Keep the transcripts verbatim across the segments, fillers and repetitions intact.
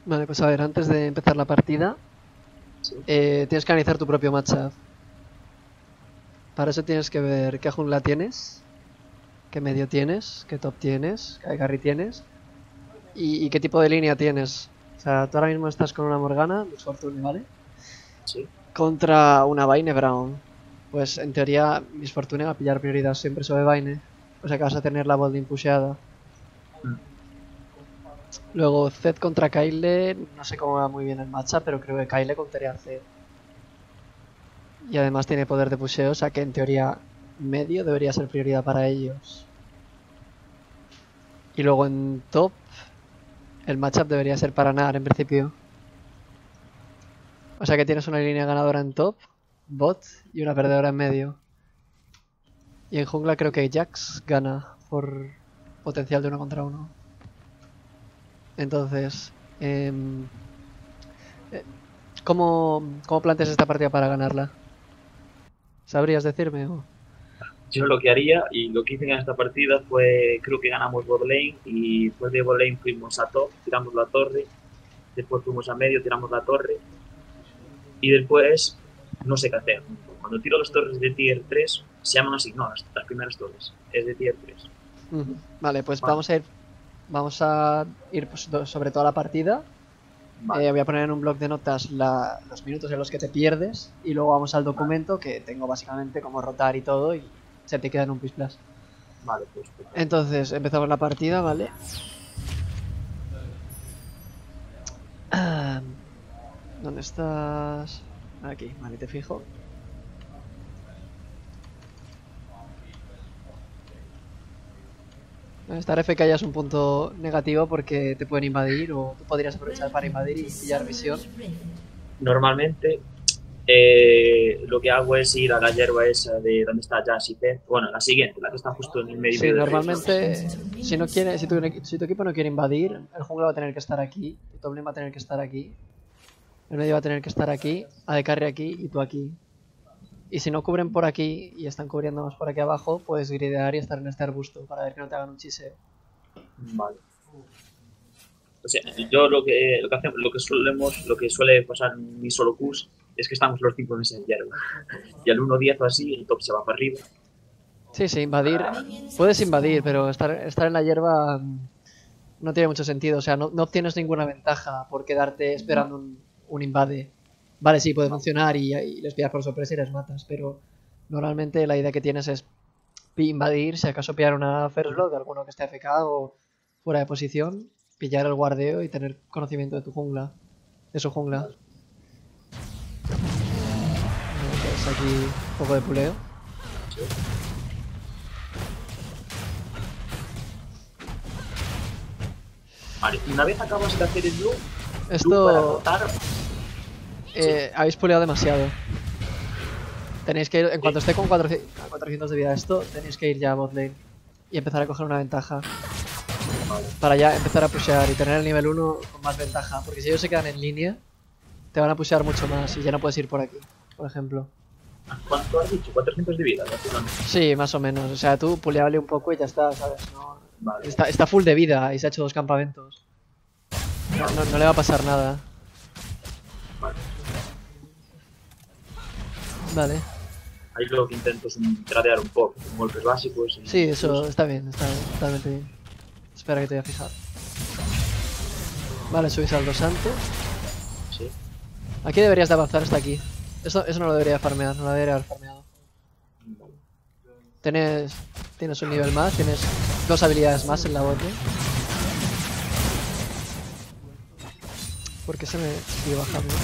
Vale, pues a ver, antes de empezar la partida, Sí. eh, tienes que analizar tu propio matchup. Para eso tienes que ver qué jungla tienes, qué medio tienes, qué top tienes, qué carry tienes y, y qué tipo de línea tienes. O sea, tú ahora mismo estás con una Morgana, Lux Fortune, ¿vale? Sí. Contra una Vayne Brown. Pues en teoría, Miss Fortune va a pillar prioridad siempre sobre Vayne. O sea que vas a tener la Bolding pusheada. Mm. Luego Zed contra Kyle, no sé cómo va muy bien el matchup, pero creo que Kyle contaría a Zed. Y además tiene poder de pusheo, o sea que en teoría medio debería ser prioridad para ellos. Y luego en top, el matchup debería ser para Nar en principio. O sea que tienes una línea ganadora en top, bot y una perdedora en medio. Y en jungla creo que Jax gana por potencial de uno contra uno. Entonces, eh, ¿cómo, ¿cómo planteas esta partida para ganarla? ¿Sabrías decirme? O... Yo lo que haría y lo que hice en esta partida fue, creo que ganamos bot lane y después de bot lane fuimos a top, tiramos la torre, después fuimos a medio, tiramos la torre y después no sé qué hacer. Cuando tiro las torres de tier tres se llaman así, no, las, las primeras torres, es de tier tres. Uh-huh. Vale, pues Vale, vamos a ir, vamos a ir pues, sobre toda la partida. vale, Eh, voy a poner en un bloc de notas la, los minutos en los que te pierdes y luego vamos al vale, documento que tengo básicamente como rotar y todo y se te queda en un pisplas. vale, pues perfecto. Entonces empezamos la partida, ¿vale? ¿Dónde estás? Aquí, vale, te fijo. Estar F K ya es un punto negativo porque te pueden invadir o tú podrías aprovechar para invadir y pillar visión. Normalmente eh, lo que hago es ir a la hierba esa de donde está Jazz y Pet. Bueno, la siguiente, la que está justo en el medio, Sí, medio de todos lados. normalmente si no quiere, si tu, si tu equipo no quiere invadir, el jungla va a tener que estar aquí, el top lane va a tener que estar aquí, el medio va a tener que estar aquí, A D Carry aquí y tú aquí. Y si no cubren por aquí y están cubriendo más por aquí abajo, puedes gridear y estar en este arbusto para ver que no te hagan un chiseo. Vale. O sea, yo lo que, lo que hacemos, lo que solemos, lo que suele pasar en mi solo Qs es que estamos los cinco meses en hierba. Y al uno diez o así, el top se va para arriba. Sí, sí, invadir. Para... Puedes invadir, pero estar, estar en la hierba mm, no tiene mucho sentido. O sea, no, no obtienes ninguna ventaja por quedarte esperando un, un invade. Vale, sí, puede Vale. funcionar y, y les pillas por sorpresa y les matas, pero normalmente la idea que tienes es invadir, si acaso pillar una first blood de alguno que esté A F K o fuera de posición, pillar el guardeo y tener conocimiento de tu jungla, de su jungla. Vale. Entonces aquí un poco de puleo. Sí. Vale, una vez acabas de hacer el blue, blue para Esto rotar. Sí. eh, habéis puleado demasiado. Tenéis que ir, en cuanto Sí. esté con cuatrocientos de vida esto, tenéis que ir ya a bot lane y empezar a coger una ventaja. Vale. Para ya empezar a pushear y tener el nivel uno con más ventaja. Porque si ellos se quedan en línea, te van a pushear mucho más y ya no puedes ir por aquí, por ejemplo. ¿Cuánto has dicho? cuatrocientos de vida. Sí, más o menos. O sea, tú puleable un poco y ya está, ¿sabes? No, Vale. está, está full de vida y se ha hecho dos campamentos. No, no, no le va a pasar nada. Vale. Vale. Ahí lo que intento es un, tradear un poco, con golpes básicos. Y Sí, eso está bien, está totalmente bien. Espera que te voy a fijar. Vale, subís al dos santos. Sí. Aquí deberías de avanzar hasta aquí. Eso, eso no lo debería farmear, no lo debería haber farmeado. Vale. Tienes, tienes un nivel más, tienes dos habilidades más en la bote. ¿Por qué se me sigue bajando?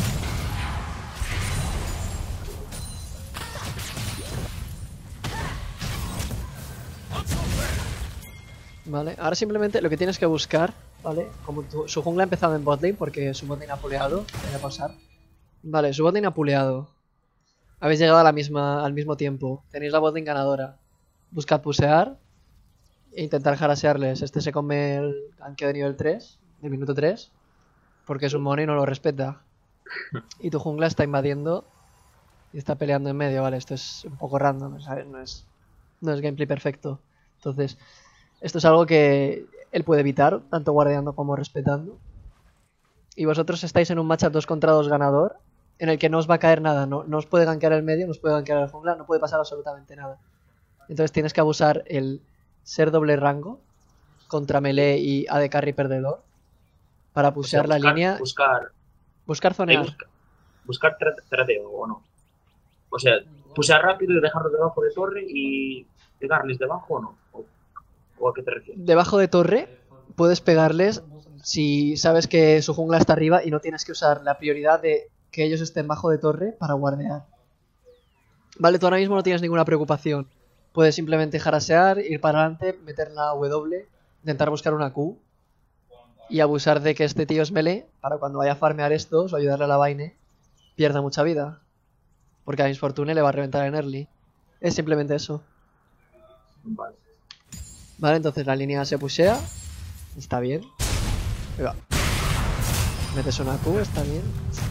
Vale, ahora simplemente lo que tienes que buscar, ¿vale? Como tu, su jungla ha empezado en botlane porque su botlane ha puleado, voy a pasar. Vale, su botlane ha puleado. Habéis llegado a la misma, al mismo tiempo. Tenéis la botlane ganadora. Buscad pusear e intentar harasearles. Este se come el ganqueo de nivel tres, de minuto tres, porque es un mono y no lo respeta. Y tu jungla está invadiendo y está peleando en medio, vale, esto es un poco random, ¿sabes? No es, no es gameplay perfecto. Entonces, esto es algo que él puede evitar, tanto guardiando como respetando. y vosotros estáis en un matchup dos contra dos ganador, en el que no os va a caer nada, no, no os puede gankear el medio, no os puede gankear el jungla, no puede pasar absolutamente nada. Entonces tienes que abusar el ser doble rango contra melee y A D carry perdedor para pushear O sea, la buscar, línea, Buscar, buscar eh, zonear. busca- buscar tra- tradeo o no. O sea, pusear rápido y dejarlo debajo de torre y pegarles debajo o no. O, o a qué te refieres. Debajo de torre puedes pegarles si sabes que su jungla está arriba y no tienes que usar la prioridad de que ellos estén bajo de torre para guardear. Vale, tú ahora mismo no tienes ninguna preocupación. Puedes simplemente jarasear, ir para adelante, meter la W, intentar buscar una Q y abusar de que este tío es melee para cuando vaya a farmear estos o ayudarle a la Vayne pierda mucha vida. Porque a Miss Fortune le va a reventar en early. Es simplemente eso. Vale. Vale, entonces la línea se pushea. Está bien. Ahí va. Metes una Q, está bien.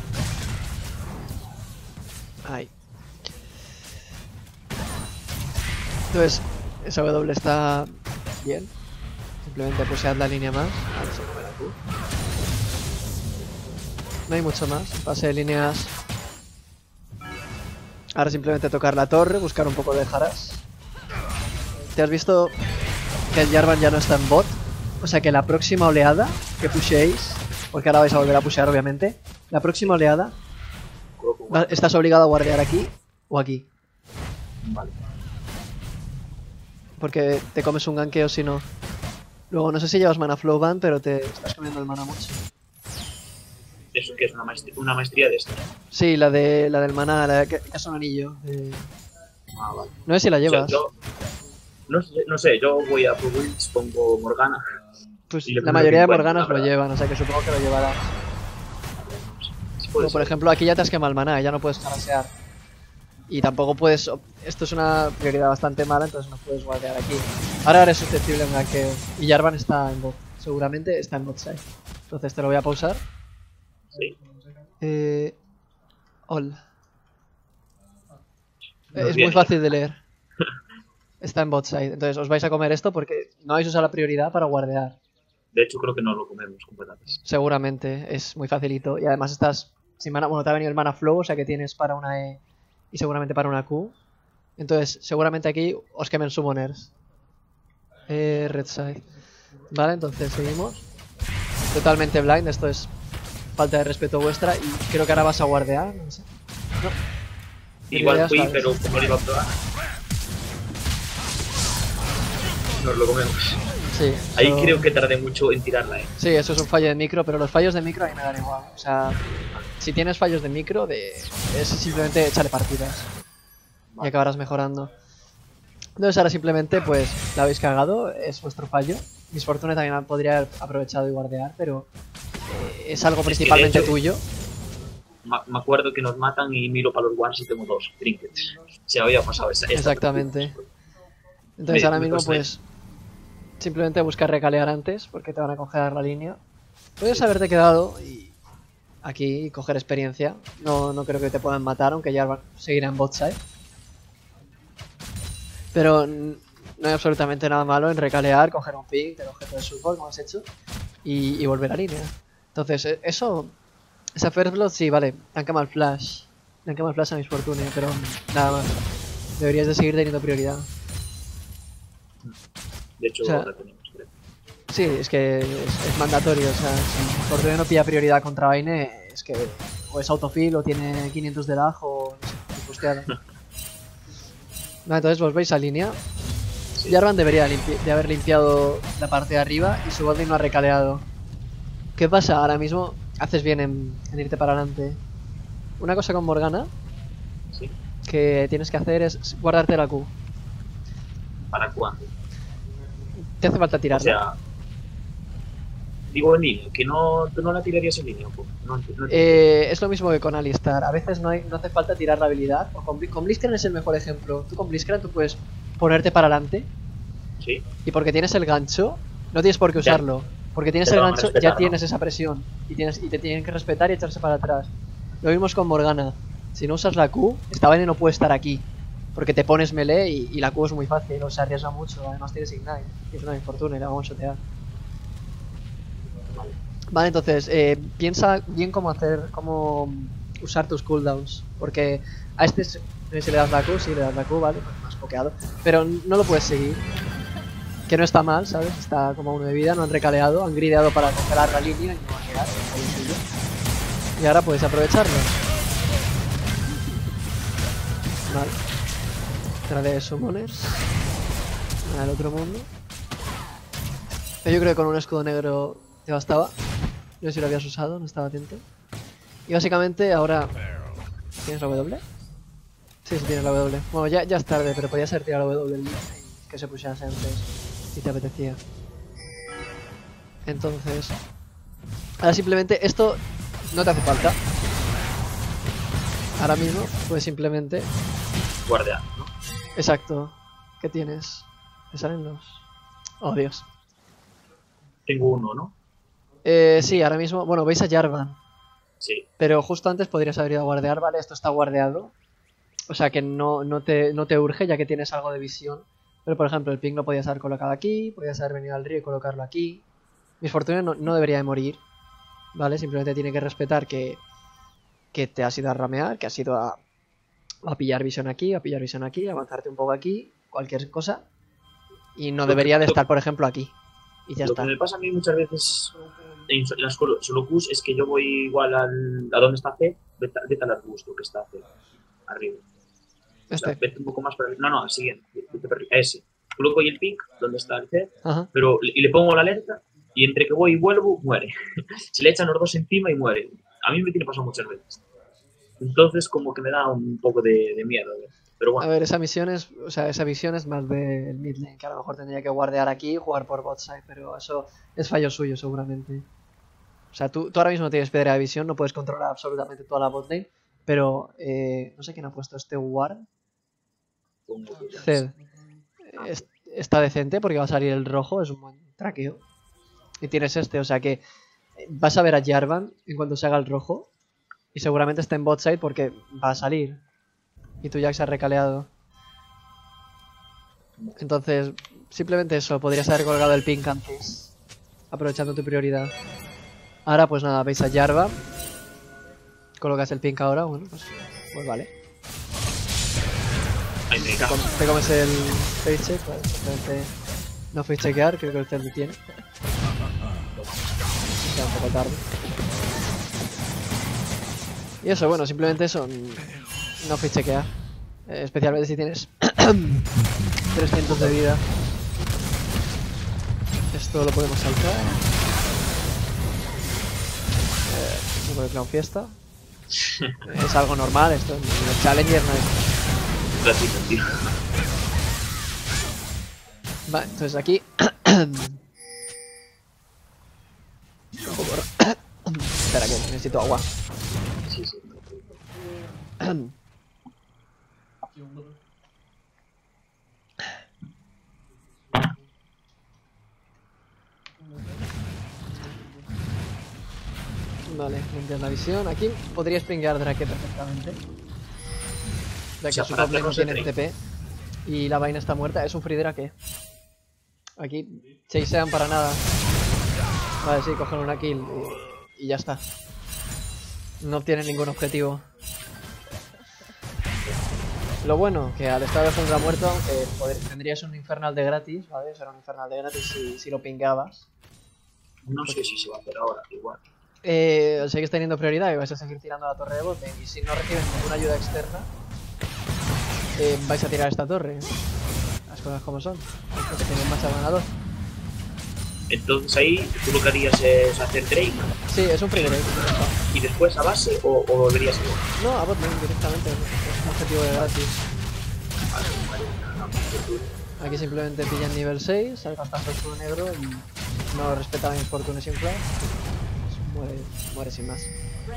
Ahí. Entonces, esa W está bien. Simplemente pushead la línea más. Ahí se come la Q. No hay mucho más. Pase de líneas. Ahora simplemente tocar la torre, buscar un poco de Haras. ¿Te has visto que el Jarvan ya no está en bot? O sea que la próxima oleada que pushéis, porque ahora vais a volver a pushear obviamente, la próxima oleada va- estás obligado a guardear aquí o aquí. Vale. Porque te comes un ganqueo si no. Luego no sé si llevas mana flow ban, pero te estás comiendo el mana mucho. Eso que es una maestría, una maestría de esta. Sí, la de la del mana, la de que, que es un anillo. eh, Ah, vale. No sé si la O sea, llevas. yo, no, sé- no sé, yo voy a Pro Builds, pongo Morgana. Pues y le la pongo mayoría de cincuenta, Morganas la lo verdad. llevan, o sea que supongo que lo llevarás. Sí, puede Pero, por ser. ejemplo, aquí ya te has quemado el maná, ya no puedes jarasear. Y tampoco puedes... Esto es una prioridad bastante mala, entonces no puedes guardear aquí. Ahora eres susceptible a un ganqueo. Y Jarvan está en bot. Seguramente está en bot side. Entonces te lo voy a pausar. Sí. Eh... Ol. Nos Es muy viene. fácil de leer. Está en bot side. Entonces os vais a comer esto porque no habéis usado la prioridad para guardear. De hecho, creo que no lo comemos con patatas. Seguramente. Es muy facilito. Y además estás sin mana... Bueno, te ha venido el mana flow, o sea que tienes para una E y seguramente para una Q. Entonces, seguramente aquí os quemen summoners. Eh, red side. Vale, entonces seguimos. Totalmente blind, esto es falta de respeto vuestra. Y creo que ahora vas a guardear, no sé. No. Igual Ideas fui, vales. pero como lo iba a probar, nos lo comemos. Sí, Ahí eso- creo que tardé mucho en tirarla, eh. Sí, eso es un fallo de micro, pero los fallos de micro a mí me dan igual. O sea, si tienes fallos de micro, de... es simplemente echarle partidas. Y acabarás mejorando. Entonces ahora simplemente pues la habéis cagado, es vuestro fallo. Miss Fortune también podría haber aprovechado y guardear, pero eh, es algo que, de principalmente hecho, tuyo. Ma- Me acuerdo que nos matan y miro para los ones y tengo dos trinkets. Se había pasado esa. esta Exactamente. partida. Entonces Me- ahora me mismo cuesta pues simplemente buscar recalear antes porque te van a congelar la línea. Puedes haberte quedado y aquí y coger experiencia. No, no creo que te puedan matar, aunque ya van a seguir en bot side. Pero mm, no hay absolutamente nada malo en recalear, coger un pick del objeto de support como has hecho y, y volver a línea. Entonces eh, eso, esa first blood sí, vale, te han quemado el flash. Le han quemado el flash a Miss Fortune, pero nada más. Deberías de seguir teniendo prioridad. De hecho, O sea, la tenemos, creo. Sí, es que es, es mandatorio, o sea, si Fortune no pilla prioridad contra Vayne, es que o es autofill o tiene quinientos de lag o no sé, muy posteado. Vale, entonces vos veis a línea. Sí. Jarvan debería limpi- de haber limpiado la parte de arriba y su botlane no ha recaleado. ¿Qué pasa? Ahora mismo haces bien en, en irte para adelante. Una cosa con Morgana Sí. que tienes que hacer es guardarte la Q. ¿Para cuándo? Te hace falta O tirarla. sea, digo en línea, que no, tú no la tirarías en línea. Pues. No, ent- no ent- Eh, es lo mismo que con Alistar. A veces no, hay, no hace falta tirar la habilidad. O con, Bli- con Blitzcrank es el mejor ejemplo. Tú con Blitzcrank tú puedes ponerte para adelante Sí. y porque tienes el gancho, no tienes por qué Ya. usarlo. Porque tienes Te el lo van a gancho, respetar, ya ¿no? tienes esa presión. Y, tienes, y te tienen que respetar y echarse para atrás. Lo vimos con Morgana. Si no usas la Q, esta vaina no puede estar aquí. Porque te pones melee y, y la Q es muy fácil, o sea, arriesga mucho. Además tienes Ignite. Y es una infortuna y la vamos a shotear. Vale, entonces, eh, piensa bien cómo hacer, cómo usar tus cooldowns. Porque a este, s- no sé si le das la Q, sí le das la Q, vale, porque me has pokeado. Pero no lo puedes seguir. Que no está mal, ¿sabes? Está como a uno de vida, no han recaleado, han grideado para congelar la línea y no va a llegar. Ahí es suyo. Y ahora puedes aprovecharlo. Vale. Otra de summoners. Al otro mundo. Yo creo que con un escudo negro te bastaba. Yo si lo habías usado, no estaba atento. Y básicamente ahora... ¿Tienes la W? Sí, sí tienes la W. Bueno, ya, ya es tarde, pero podías haber tirado la W y que se pusiese antes si te apetecía. Entonces... Ahora simplemente esto no te hace falta. Ahora mismo, pues simplemente... Guardián, ¿no? Exacto. ¿Qué tienes? ¿Te salen los...? Oh, Dios. Tengo uno, ¿no? Eh, sí, ahora mismo... Bueno, veis a Jarvan. Sí. Pero justo antes podrías haber ido a guardear, ¿vale? Esto está guardeado. O sea que no, no, te, no te urge ya que tienes algo de visión. Pero por ejemplo, el ping lo podías haber colocado aquí. Podías haber venido al río y colocarlo aquí. Miss Fortune no, no debería de morir. ¿Vale? Simplemente tiene que respetar que, que te has ido a ramear, que has ido a, a pillar visión aquí, a pillar visión aquí, a avanzarte un poco aquí, cualquier cosa. Y no Lo que- debería de lo- estar, por ejemplo, aquí. Y ya Lo está. que me pasa a mí muchas veces en so- las solo solo Qs es que yo voy igual al, a donde está C, vete, vete al arbusto que está C, arriba. O sea, Este. vete un poco más para arriba. No, no, al siguiente, vete para arriba, a ese. Coloco ahí el pink, donde está el C, Ajá. pero, y le pongo la alerta, y entre que voy y vuelvo, muere. Se le echan los dos encima y muere. A mí me tiene pasado muchas veces. Entonces, como que me da un poco de, de miedo. ¿eh? Pero A bueno, ver, esa misión es, o sea, esa visión es más del mid lane, que a lo mejor tendría que guardear aquí y jugar por bot side, pero eso es fallo suyo seguramente. O sea, tú, tú ahora mismo tienes piedra de visión, no puedes controlar absolutamente toda la bot lane, pero eh, no sé quién ha puesto este ward. como que ya Zed. Ah, Es- está decente porque va a salir el rojo, es un buen traqueo. Y tienes este, o sea que eh, vas a ver a Jarvan en cuanto se haga el rojo. Y seguramente está en bot side porque va a salir. Y tu Jack se ha recaleado. Entonces, simplemente eso, podrías haber colgado el pink antes. Aprovechando tu prioridad. Ahora pues nada, veis a Jarvan. Colocas el pink ahora, bueno, pues, pues vale. ahí me Te, cago. com te comes el face check, vale, simplemente no face chequear, creo que el Zed lo tiene. Ya un poco tarde. Y eso, bueno, simplemente eso, no face chequear. Eh, especialmente si tienes trescientos de vida. Esto lo podemos saltar. Eh, un poco de clown fiesta. Es algo normal, esto en el Challenger no es. Gratuito, tío. Vale, entonces aquí. Un poco ra- Espera, que necesito agua. Sí, sí. Vale, limpiar la visión. Aquí podrías pinguear Drake perfectamente. Ya O sea, que su para top lane no hacernos de tiene Drake. T P. Y la vaina está muerta. ¿Es un free Drake? Aquí chasean para nada. Vale, sí, cogen una kill y, y ya está. No obtienen ningún objetivo. Lo bueno, que al estar de jungla muerto, aunque poder- tendrías un infernal de gratis, ¿vale? Será un infernal de gratis si, si lo pingabas. No sé si se va a hacer ahora, igual. Eh, seguís teniendo prioridad y vais a seguir tirando a la torre de bot lane, y si no recibes ninguna ayuda externa, eh, vais a tirar esta torre. Las cosas como son. Porque tenéis más ganador. Entonces ahí tú lo que harías es hacer Drake Sí, es un free Drake. y después a base o, o volverías a igual. No, a bot lane directamente. Es un objetivo de gratis. Vale, vale, no, no, no. Aquí simplemente pillan nivel seis, al gastar el escudo negro y no respetan mis fortunes sin flash. Pues muere, muere sin más.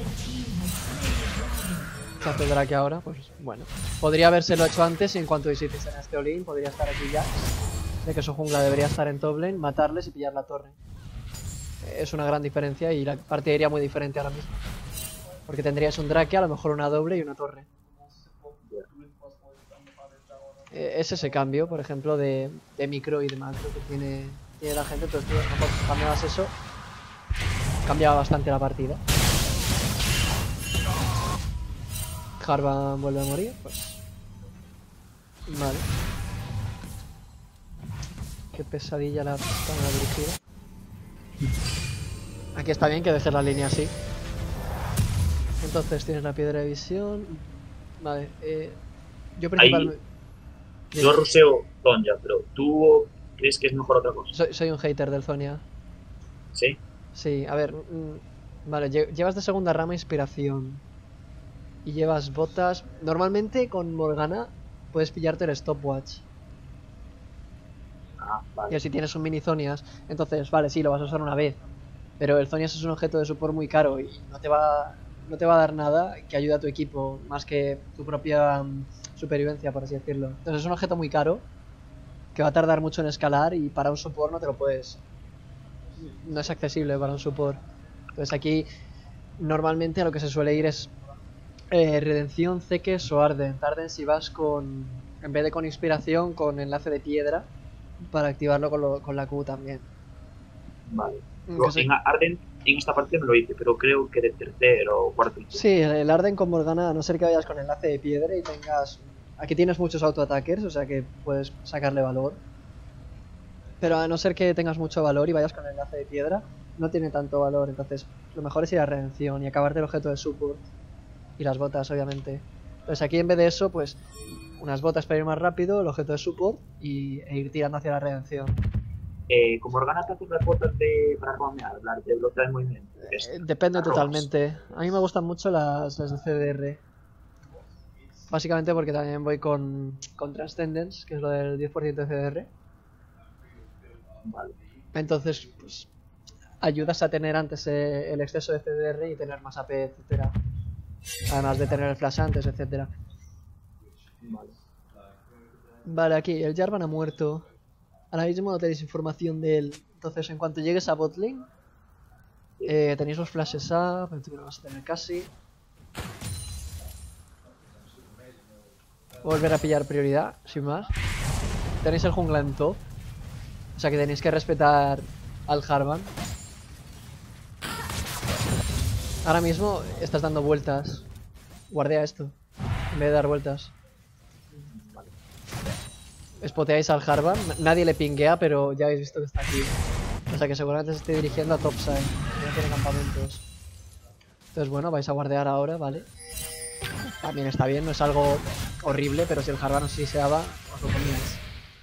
Se hace Drake ahora, pues bueno. Podría habérselo hecho antes y en cuanto hiciese en este all-in, podría estar aquí ya. De que su jungla debería estar en top lane, matarles y pillar la torre. Es una gran diferencia y la partida iría muy diferente ahora mismo. Porque tendrías un Drake, a lo mejor una doble y una torre. Eh, es ese cambio, por ejemplo, de, de micro y de macro que tiene, tiene la gente. Entonces tú a lo mejor cambiabas eso, cambia bastante la partida. Jarvan vuelve a morir, pues... Vale. Qué pesadilla la persona dirigida. Aquí está bien que dejes la línea así. Entonces tienes la piedra de visión. Vale, eh... Yo principalmente... Yo ruseo Zhonya, pero ¿tú crees que es mejor otra cosa? Soy, soy un hater del Zhonya. ¿Sí? Sí, a ver... Mmm, vale, llevas de segunda rama inspiración. Y llevas botas... Normalmente con Morgana puedes pillarte el stopwatch. Ah, vale. Y así tienes un mini Zhonias. Entonces, vale, sí, lo vas a usar una vez. Pero el Zhonias es un objeto de support muy caro y no te va, no te va a dar nada que ayude a tu equipo, más que tu propia um, supervivencia, por así decirlo. Entonces es un objeto muy caro que va a tardar mucho en escalar y para un support no te lo puedes... No es accesible para un support. Entonces aquí normalmente a lo que se suele ir es eh, Redención, Ceques o Ardent. Ardent si vas con... En vez de con inspiración, con enlace de piedra para activarlo con, lo, con la Q también. Vale. En Ardent, en esta partida me lo hice, pero creo que de tercero o cuarto. Sí, el Ardent con Morgana, a no ser que vayas con enlace de piedra y tengas... Aquí tienes muchos autoattackers, o sea que puedes sacarle valor. Pero a no ser que tengas mucho valor y vayas con el enlace de piedra, no tiene tanto valor. Entonces lo mejor es ir a Redención y acabarte el objeto de support. Y las botas, obviamente. Entonces aquí en vez de eso, pues... Unas botas para ir más rápido, el objeto de support y, e ir tirando hacia la Redención. Eh, como Morgana te hace las botas de, para roamear, las de velocidad de movimiento. Eh, depende totalmente. A mí me gustan mucho las, las de C D R. Básicamente porque también voy con, con Transcendence, que es lo del diez por ciento de C D R. Vale. Entonces, pues, ayudas a tener antes eh, el exceso de C D R y tener más A P, etcétera. Además de tener el flash antes, etcétera. Vale. Vale, aquí, el Jarvan ha muerto. Ahora mismo no tenéis información de él. Entonces, en cuanto llegues a botlane, eh, tenéis los flashes up, pero tú no lo vas a tener casi. Volver a pillar prioridad, sin más. Tenéis el jungla en top. O sea que tenéis que respetar al Jarvan. Ahora mismo estás dando vueltas. Guardea esto, en vez de dar vueltas. Spoteáis al Jarvan, nadie le pinguea, pero ya habéis visto que está aquí. O sea que seguramente se esté dirigiendo a topside, que no tiene campamentos. Entonces bueno, vais a guardear ahora, ¿vale? También está bien, no es algo horrible, pero si el Jarvan os siseaba, os lo poníais.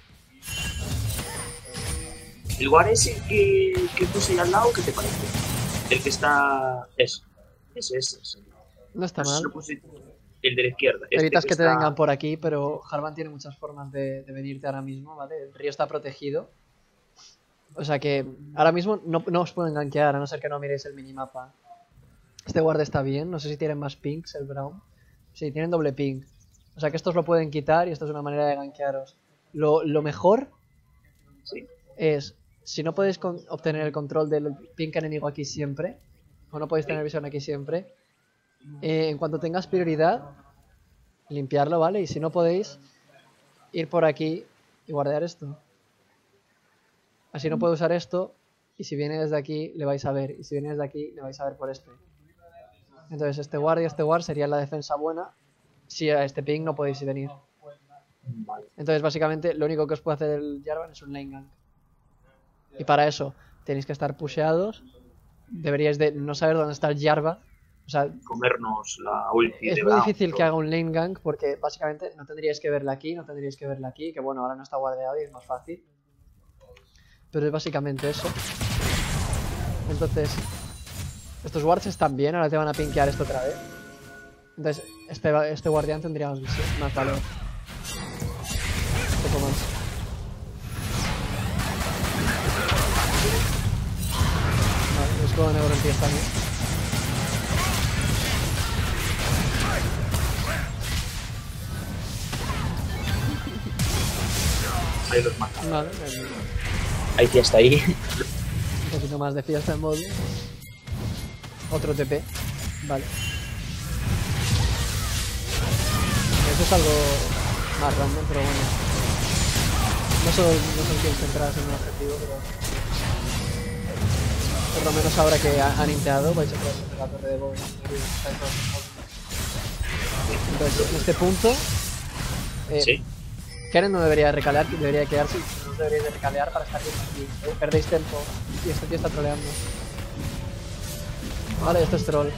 El guard ese que, que puse ahí al lado, ¿qué te parece? El que está... Ese, ese, ese. ese. No está mal. El de la izquierda. Este Evitas que, que te está... vengan por aquí, pero Jarvan tiene muchas formas de, de venirte ahora mismo, ¿vale? El río está protegido. O sea que ahora mismo no, no os pueden gankear, a no ser que no miréis el minimapa. Este guard está bien, no sé si tienen más pinks el Brown. Sí, tienen doble ping. O sea que estos lo pueden quitar y esto es una manera de gankearos. Lo, lo mejor ¿Sí? es, si no podéis con, obtener el control del ping enemigo aquí siempre, o no podéis tener visión aquí siempre, Eh, en cuanto tengas prioridad, limpiarlo, ¿vale? Y si no podéis, ir por aquí y guardear esto. Así no puede usar esto, y si viene desde aquí, le vais a ver. Y si viene desde aquí, le vais a ver por este. Entonces este guard y este guard serían la defensa buena, si a este ping no podéis venir. Entonces básicamente lo único que os puede hacer el Jarvan es un lane gank. Y para eso tenéis que estar pusheados. Deberíais de no saber dónde está el Jarvan. O sea, comernos la ulti. Es muy difícil que haga un lane gank porque básicamente no tendríais que verla aquí, no tendríais que verla aquí, que bueno, ahora no está guardeado y es más fácil. Pero es básicamente eso. Entonces, estos wards están bien, ahora te van a pinkear esto otra vez. Entonces, este, este guardián tendría más, más valor. Un poco más. Vale, el escudo negro empieza también. Ahí los mata. Vale, ahí sí está ahí. Un poquito más de fiesta en modo. Otro T P. Vale. Eso es algo más random, pero bueno. No solo, no solo quieres centrarse en un objetivo, pero... Por lo menos ahora que ha- han inteado, vais a poder hacer la torre de Bowen. Entonces, en este punto, eh, Sí. Karen no debería recalear, debería quedarse. No deberíais de recalear para estar bien aquí. Eh, perdéis tiempo y este tío está troleando. Vale, esto es troll.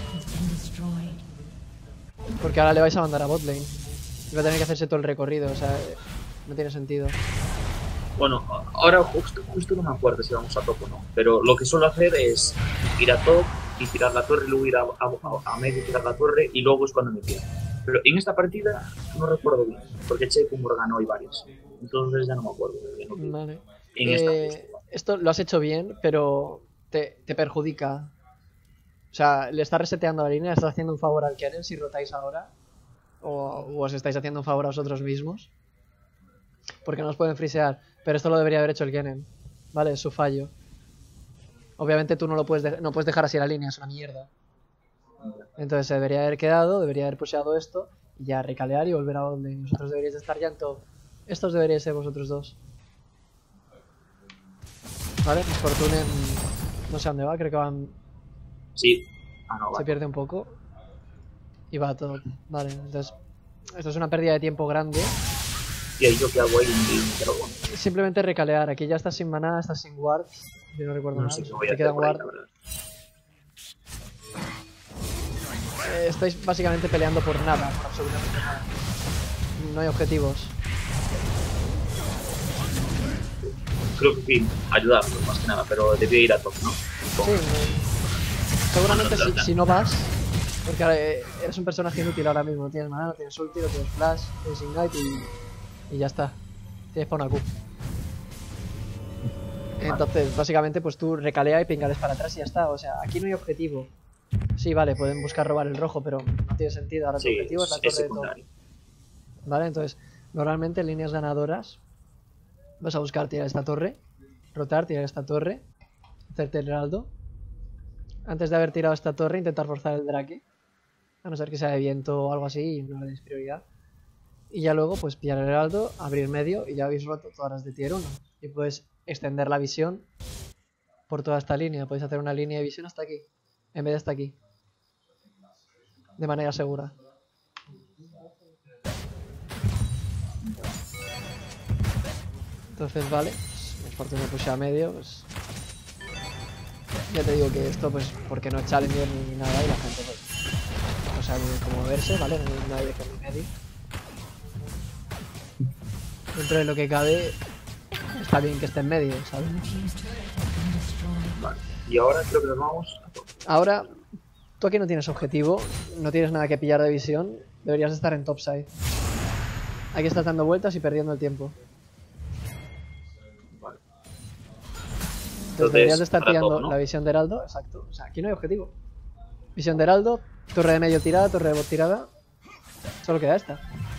Porque ahora le vais a mandar a botlane. Y va a tener que hacerse todo el recorrido, o sea, eh, no tiene sentido. Bueno, ahora justo, justo no me acuerdo si vamos a top o no. Pero lo que suelo hacer es ir a top y tirar la torre, luego ir a, a, a medio y tirar la torre y luego es cuando me tiro. Pero en esta partida no recuerdo bien, porque eché como ganó y varios. Entonces ya no me acuerdo bien lo que hice. Vale. En esta Eh, justo. esto lo has hecho bien, pero te, te perjudica. O sea, le está reseteando la línea, le estás haciendo un favor al Karen si rotáis ahora. O, o os estáis haciendo un favor a vosotros mismos. Porque no os pueden frisear. Pero esto lo debería haber hecho el Kenen. Vale, es su fallo. Obviamente tú no lo puedes, de- no puedes dejar así la línea, es una mierda. Entonces se debería haber quedado, debería haber pusheado esto. Y ya recalear y volver a donde vosotros deberíais de estar ya en top. Estos deberíais ser vosotros dos. Vale, pues Fortune mm, no sé a dónde va, creo que van, Sí. Ah, no, se vale. pierde un poco. Y va a top. Vale, entonces esto es una pérdida de tiempo grande. Y ahí yo que hago ahí un dragón. Simplemente recalear, aquí ya estás sin maná, estás sin ward. Si no recuerdo No mal, sé qué voy a te hacer quedan por ahí, ward. la verdad. Eh, estáis básicamente peleando por nada, por absolutamente nada. No hay objetivos. Creo que sí, ayudarlos más que nada, pero debía ir a top, ¿no? Sí, no- seguramente si, si no vas, porque ahora, eh, eres un personaje inútil ahora mismo, no tienes maná, no tienes ulti, no tienes flash, tienes ignite y, y ya está. Tienes para una Q. Entonces, básicamente, pues tú recalea y pingales para atrás y ya está. O sea, aquí no hay objetivo. Sí, vale, pueden buscar robar el rojo, pero no tiene sentido. Ahora tu Sí, objetivo es la es, es torre de top. secundario. Vale, entonces, normalmente en líneas ganadoras vas a buscar tirar esta torre, rotar, tirar esta torre, hacerte el heraldo. Antes de haber tirado esta torre, intentar forzar el drake. A no ser que sea de viento o algo así y no le deis prioridad. Y ya luego, pues pillar el heraldo, abrir medio y ya habéis roto todas las de tier uno. Y puedes extender la visión por toda esta línea. Podéis hacer una línea de visión hasta aquí, en vez de hasta aquí. De manera segura. Entonces, vale, pues, Fortuna pusha a medio, pues... Ya te digo que esto, pues, porque no es challenger ni nada y la gente, pues, no sabe cómo verse, ¿vale? No hay nadie que me medio. Dentro de lo que cabe, está bien que esté en medio, ¿sabes? Vale. Y ahora creo que nos vamos a top. Ahora, tú aquí no tienes objetivo, no tienes nada que pillar de visión, deberías estar en topside. Aquí estás dando vueltas y perdiendo el tiempo. Vale. Entonces deberías de estar para pillando top, ¿no? la visión de Heraldo, exacto. O sea, aquí no hay objetivo. Visión de Heraldo, torre de medio tirada, torre de bot tirada. Solo queda esta.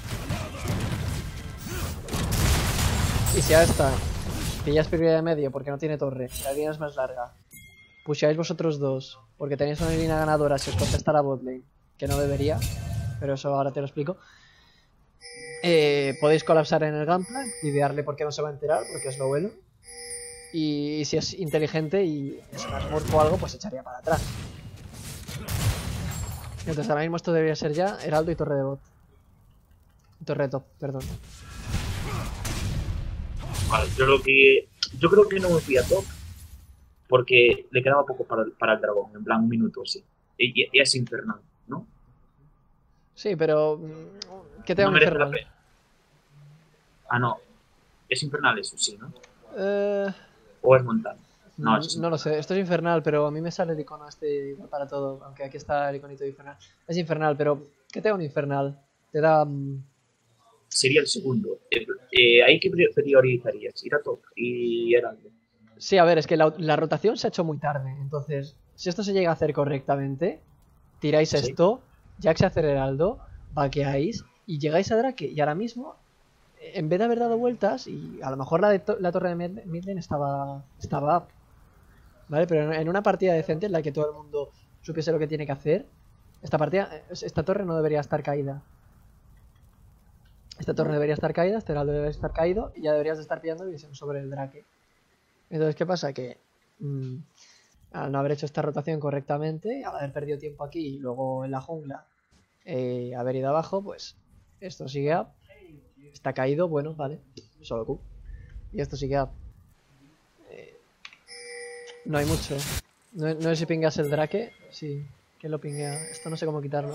Y si a esta pillas prioridad de medio porque no tiene torre, y la línea es más larga, pusháis vosotros dos porque tenéis una línea ganadora si os contesta la botlane, que no debería, pero eso ahora te lo explico. Eh, podéis colapsar en el gunplan y idearle porque no se va a enterar, porque es lo bueno. Y si es inteligente y es una smurf o algo, pues echaría para atrás. Entonces ahora mismo esto debería ser ya Heraldo y torre de bot. Torre de top, perdón. Vale, yo creo que yo creo que no me fui a top porque le quedaba poco para, el- para el dragón, en plan un minuto así. Y, y- y es infernal, ¿no? Sí, pero... mm, ¿qué te da No un merece la infernal? pena. Ah, no. Es infernal eso, sí, ¿no? Eh, O es montaña. No, eso es no lo infernal. sé, esto es infernal, pero a mí me sale el icono este igual para todo, aunque aquí está el iconito de infernal. Es infernal, pero ¿qué te da un infernal? Te da... mm, Sería el segundo. Eh, eh, ¿ahí qué pri- priorizarías? Ir a top y Heraldo. Sí, a ver, es que la, la rotación se ha hecho muy tarde, entonces, si esto se llega a hacer correctamente, tiráis ¿Sí? esto, Jack se hace el heraldo, vaqueáis y llegáis a Drake. Y ahora mismo, en vez de haber dado vueltas, y a lo mejor la, de to- la torre de Mid- Midlane estaba, estaba up, ¿vale? Pero en, en una partida decente en la que todo el mundo supiese lo que tiene que hacer, esta partida, esta torre no debería estar caída. Esta torre debería estar caída, este heraldo debería estar caído y ya deberías de estar pillando visión sobre el Drake. Entonces, ¿qué pasa? Que... mmm, al no haber hecho esta rotación correctamente, al haber perdido tiempo aquí y luego en la jungla eh, haber ido abajo, pues esto sigue up. Está caído, bueno, vale, solo Q. Y esto sigue up. Eh, no hay mucho. No, no sé si pingas el Drake. Sí, que lo pinguea. Esto no sé cómo quitarlo.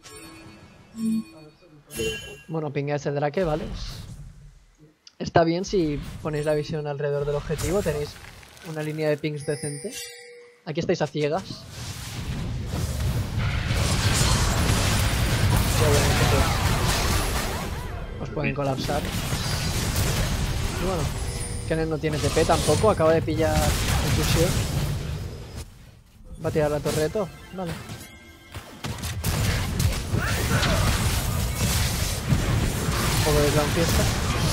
Bueno, pingueas el Drake, ¿vale? Está bien si ponéis la visión alrededor del objetivo, tenéis una línea de pings decente. Aquí estáis a ciegas. Y obviamente pues, os pueden colapsar. Y bueno, Kennen no tiene T P tampoco, acaba de pillar infusión. Va a tirar la torre de top, vale. Un poco de clown fiesta.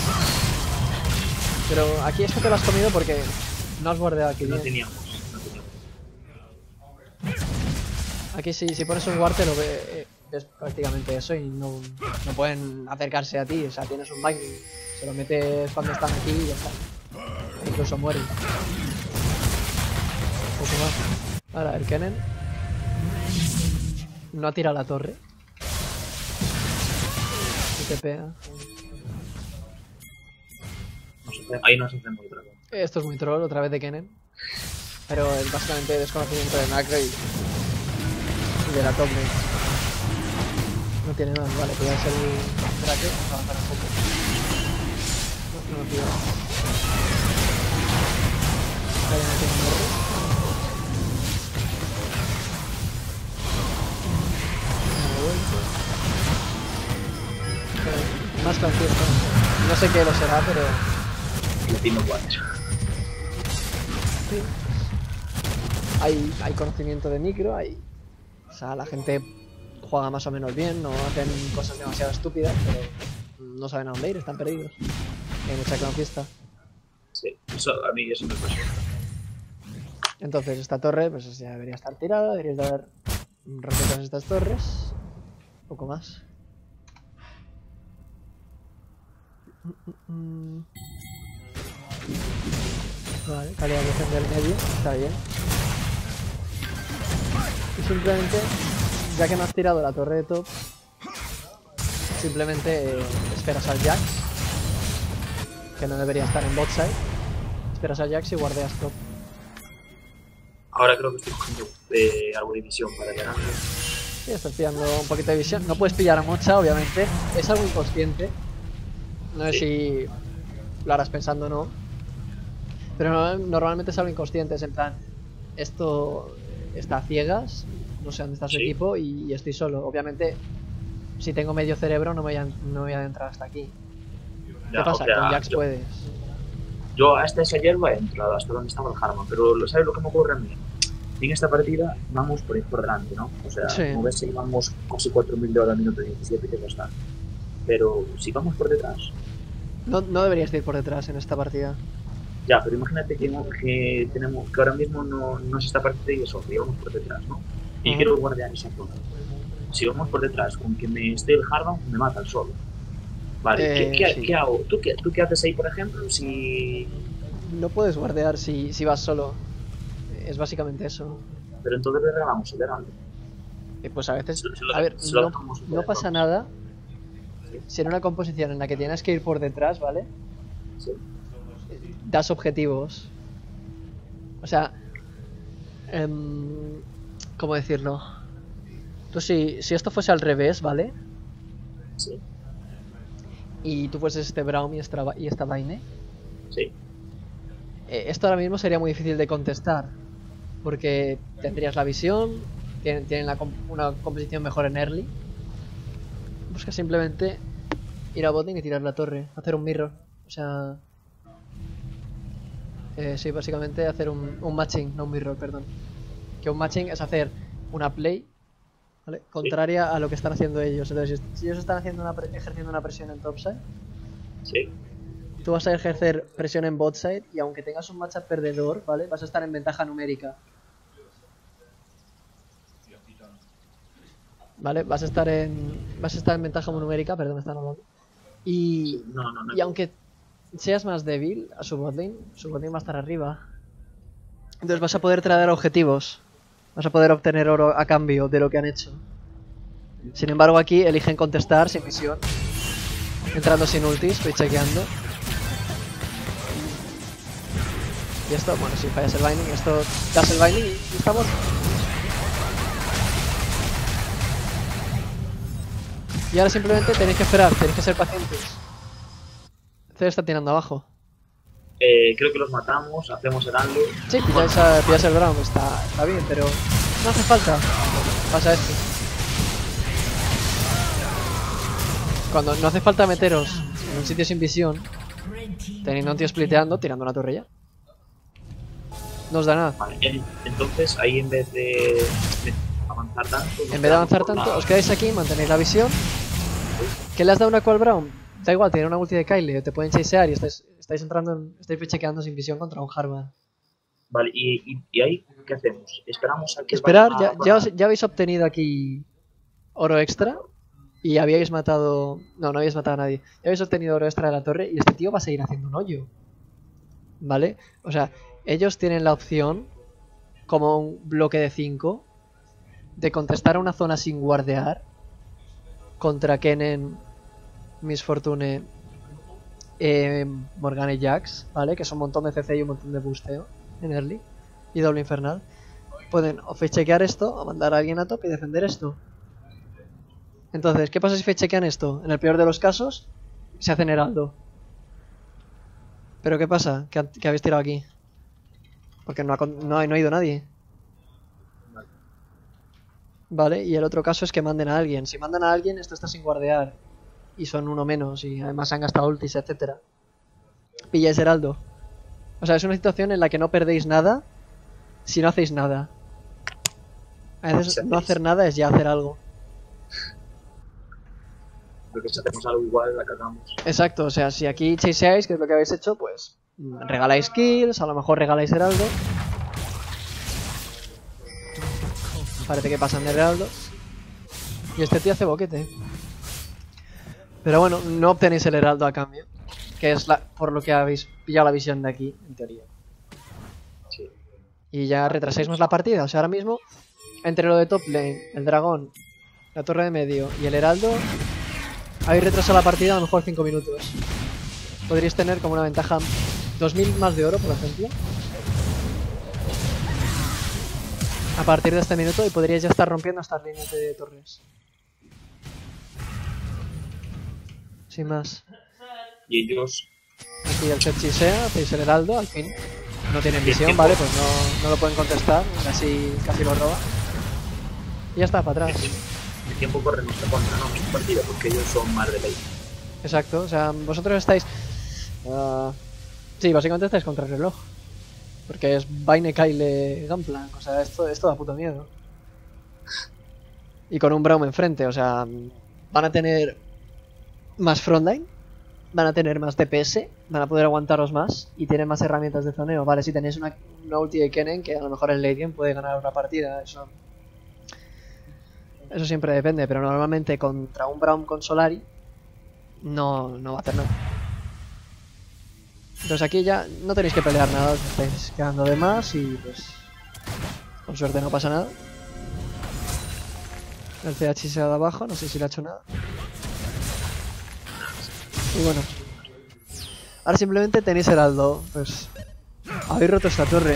Pero aquí esto te lo has comido porque no has bordeado aquí No bien. teníamos, no teníamos. Aquí si, si pones un ward te lo ve, eh, es prácticamente eso y no, no pueden acercarse a ti, o sea, tienes un binding, se lo metes cuando están aquí y ya está. Incluso mueren. Poco más. Ahora, el Kennen no ha tirado la torre. Y te pega. Nos hace- ahí nos hacemos otra vez. Esto es muy troll, otra vez de Kennen. Pero es básicamente desconocimiento de macro y, y de la top lane. No tiene más, vale, voy a hacer el Drake, avanzar un poco. No, no me pido. Vale, no tiene morro. Me he vuelto. Pero, más concierto. No sé qué lo será, pero... Y le dimos guantes. Sí. Hay, hay conocimiento de micro, hay... O sea, la gente juega más o menos bien, no hacen cosas demasiado estúpidas, pero no saben a dónde ir, están perdidos. Hay mucha clown fiesta. Sí, eso, a mí eso me pasó. Entonces esta torre pues ya debería estar tirada, deberíais de haber roto todas estas torres. Un poco más. Vale, calidad de defender el medio, está bien. Y simplemente, ya que no has tirado la torre de top, simplemente eh, esperas al Jax, que no debería estar en bot side. Esperas al Jax y guardeas top. Ahora creo que estoy cogiendo eh, algo de visión para llegar. Sí, estás pillando un poquito de visión. No puedes pillar a Mocha, obviamente. Es algo inconsciente. No sé Sí. si lo harás pensando o no. Pero no- normalmente es algo inconsciente. Es en plan, esto está a ciegas. No sé dónde está su Sí. equipo y, y estoy solo. Obviamente, si tengo medio cerebro, no me voy a, no voy a entrar hasta aquí. Ya, ¿Qué pasa? o sea, Con Jax yo, puedes. yo hasta esa hierba he entrado, hasta donde estaba el Harman, pero lo- ¿sabes lo que me ocurre a mí? En esta partida vamos por, por delante, ¿no? O sea, Sí. como ves, vamos casi cuatro mil de hora al minuto diecisiete, que no está. Pero si vamos por detrás, No, no deberías de ir por detrás en esta partida. ya, pero imagínate que, no- que tenemos que ahora mismo no, no es esta partida y eso, que vamos por detrás, ¿no? Y Ajá. quiero guardiar esa zona. Si vamos por detrás, con que me esté el Harman, me mata el solo. Vale, ¿qué, Eh, qué, sí. qué hago? ¿Tú qué, ¿Tú qué haces ahí, por ejemplo, si... No puedes guardear si, si vas solo. Es básicamente eso. Pero entonces le regalamos el heraldo. Y pues a veces, Se- se lo- a ver, se lo no, dejamos un no poco. pasa nada Sí. si en una composición en la que tienes que ir por detrás, ¿vale? Sí. Das objetivos. O sea, em, ¿cómo decirlo? Tú si, si esto fuese al revés, ¿vale? Sí, Y tú fueses este Braum y esta, y esta Vayne, sí, eh, esto ahora mismo sería muy difícil de contestar. Porque tendrías la visión, tienen, tienen la com- una composición mejor en early. Busca simplemente ir a botlane y tirar la torre, hacer un mirror. O sea... Eh, sí, básicamente hacer un, un matching, no un mirror, perdón. Que un matching es hacer una play, ¿vale? Contraria a lo que están haciendo ellos. Entonces, si ellos están haciendo una pre- ejerciendo una presión en topside, sí. tú vas a ejercer presión en botside y aunque tengas un matchup perdedor, ¿vale? Vas a estar en ventaja numérica. ¿Vale? Vas a estar en. Vas a estar en ventaja numérica, perdón, me están hablando. Y. No, no, no. Y aunque seas más débil a su botlane, su botlane va a estar arriba. Entonces vas a poder traer objetivos. Vas a poder obtener oro a cambio de lo que han hecho. Sin embargo aquí eligen contestar sin misión. Entrando sin ultis, estoy chequeando. Y esto, bueno, si fallas el binding, esto das el binding y estamos. Y ahora simplemente tenéis que esperar, tenéis que ser pacientes. C está tirando abajo. Eh, creo que los matamos, hacemos el ando. Sí, pilláis, a, pilláis el Braum, está, está bien, pero no hace falta. Pasa esto. Cuando no hace falta meteros en un sitio sin visión, teniendo un tío spliteando, tirando una torre ya. No os da nada. Vale, entonces ahí en vez de avanzar tanto... En vez de avanzar tanto, os quedáis aquí, mantenéis la visión. ¿Qué le has dado una Qual Braum? Da igual, tiene una ulti de Kyle, te pueden chasear y estáis, estáis entrando, en, estáis chequeando sin visión contra un Harman. Vale, ¿y, y, y ahí qué hacemos? ¿Esperamos a que... Esperar, ya, ya, os, ya habéis obtenido aquí oro extra. Y habíais matado... No, no habéis matado a nadie. Ya habéis obtenido oro extra de la torre y este tío va a seguir haciendo un hoyo. ¿Vale? O sea, ellos tienen la opción, como un bloque de cinco, de contestar a una zona sin guardear contra Kennen, Miss Fortune, eh, Morgana y Jax, ¿vale? Que son un montón de C C y un montón de busteo en early. Y doble infernal. Pueden o chequear esto o mandar a alguien a top y defender esto. Entonces, ¿qué pasa si chequean esto? En el peor de los casos, se hacen heraldo. ¿Pero qué pasa? ¿Qué, qué habéis tirado aquí? Porque no ha, no, ha, no ha ido nadie. Vale, y el otro caso es que manden a alguien. Si mandan a alguien, esto está sin guardear. Y son uno menos, y además han gastado ultis, etcétera. Pilláis heraldo. O sea, es una situación en la que no perdéis nada si no hacéis nada. A veces no hacer nada es ya hacer algo. Porque si hacemos algo igual la cagamos. Exacto, o sea, si aquí chaseáis, que es lo que habéis hecho, pues regaláis kills, a lo mejor regaláis heraldo. Parece que pasan de heraldo. Y este tío hace boquete. Pero bueno, no obtenéis el heraldo a cambio. Que es la, por lo que habéis pillado la visión de aquí, en teoría. Sí. Y ya retrasáis más la partida. O sea, ahora mismo, entre lo de top lane, el dragón, la torre de medio y el heraldo, habéis retrasado la partida a lo mejor cinco minutos. Podríais tener como una ventaja dos mil más de oro, por ejemplo. A partir de este minuto y podríais ya estar rompiendo estas líneas de torres. Sin más. Y ellos... Aquí el set chisea, hacéis el heraldo, al fin. No tienen visión, vale, pues no, no lo pueden contestar. Casi, casi lo roba. Y ya está, para atrás. El tiempo corre nuestra contra, no nuestra partida, porque ellos son más de veinte. Exacto, o sea, vosotros estáis... Uh, sí, básicamente estáis contra el reloj. Porque es Vaine, Kyle, Gunplank, o sea, esto, esto da puto miedo. Y con un Braum enfrente, o sea, van a tener más frontline, van a tener más D P S, van a poder aguantaros más y tienen más herramientas de zoneo. Vale, si tenéis una, una ulti de Kennen, que a lo mejor en late game puede ganar una partida, eso... Eso siempre depende, pero normalmente contra un Braum con Solari no, no va a hacer nada. Entonces aquí ya no tenéis que pelear nada, os estáis quedando de más y pues con suerte no pasa nada. El C H se ha dado abajo, no sé si le ha hecho nada. Y bueno, ahora simplemente tenéis heraldo, pues habéis roto esta torre.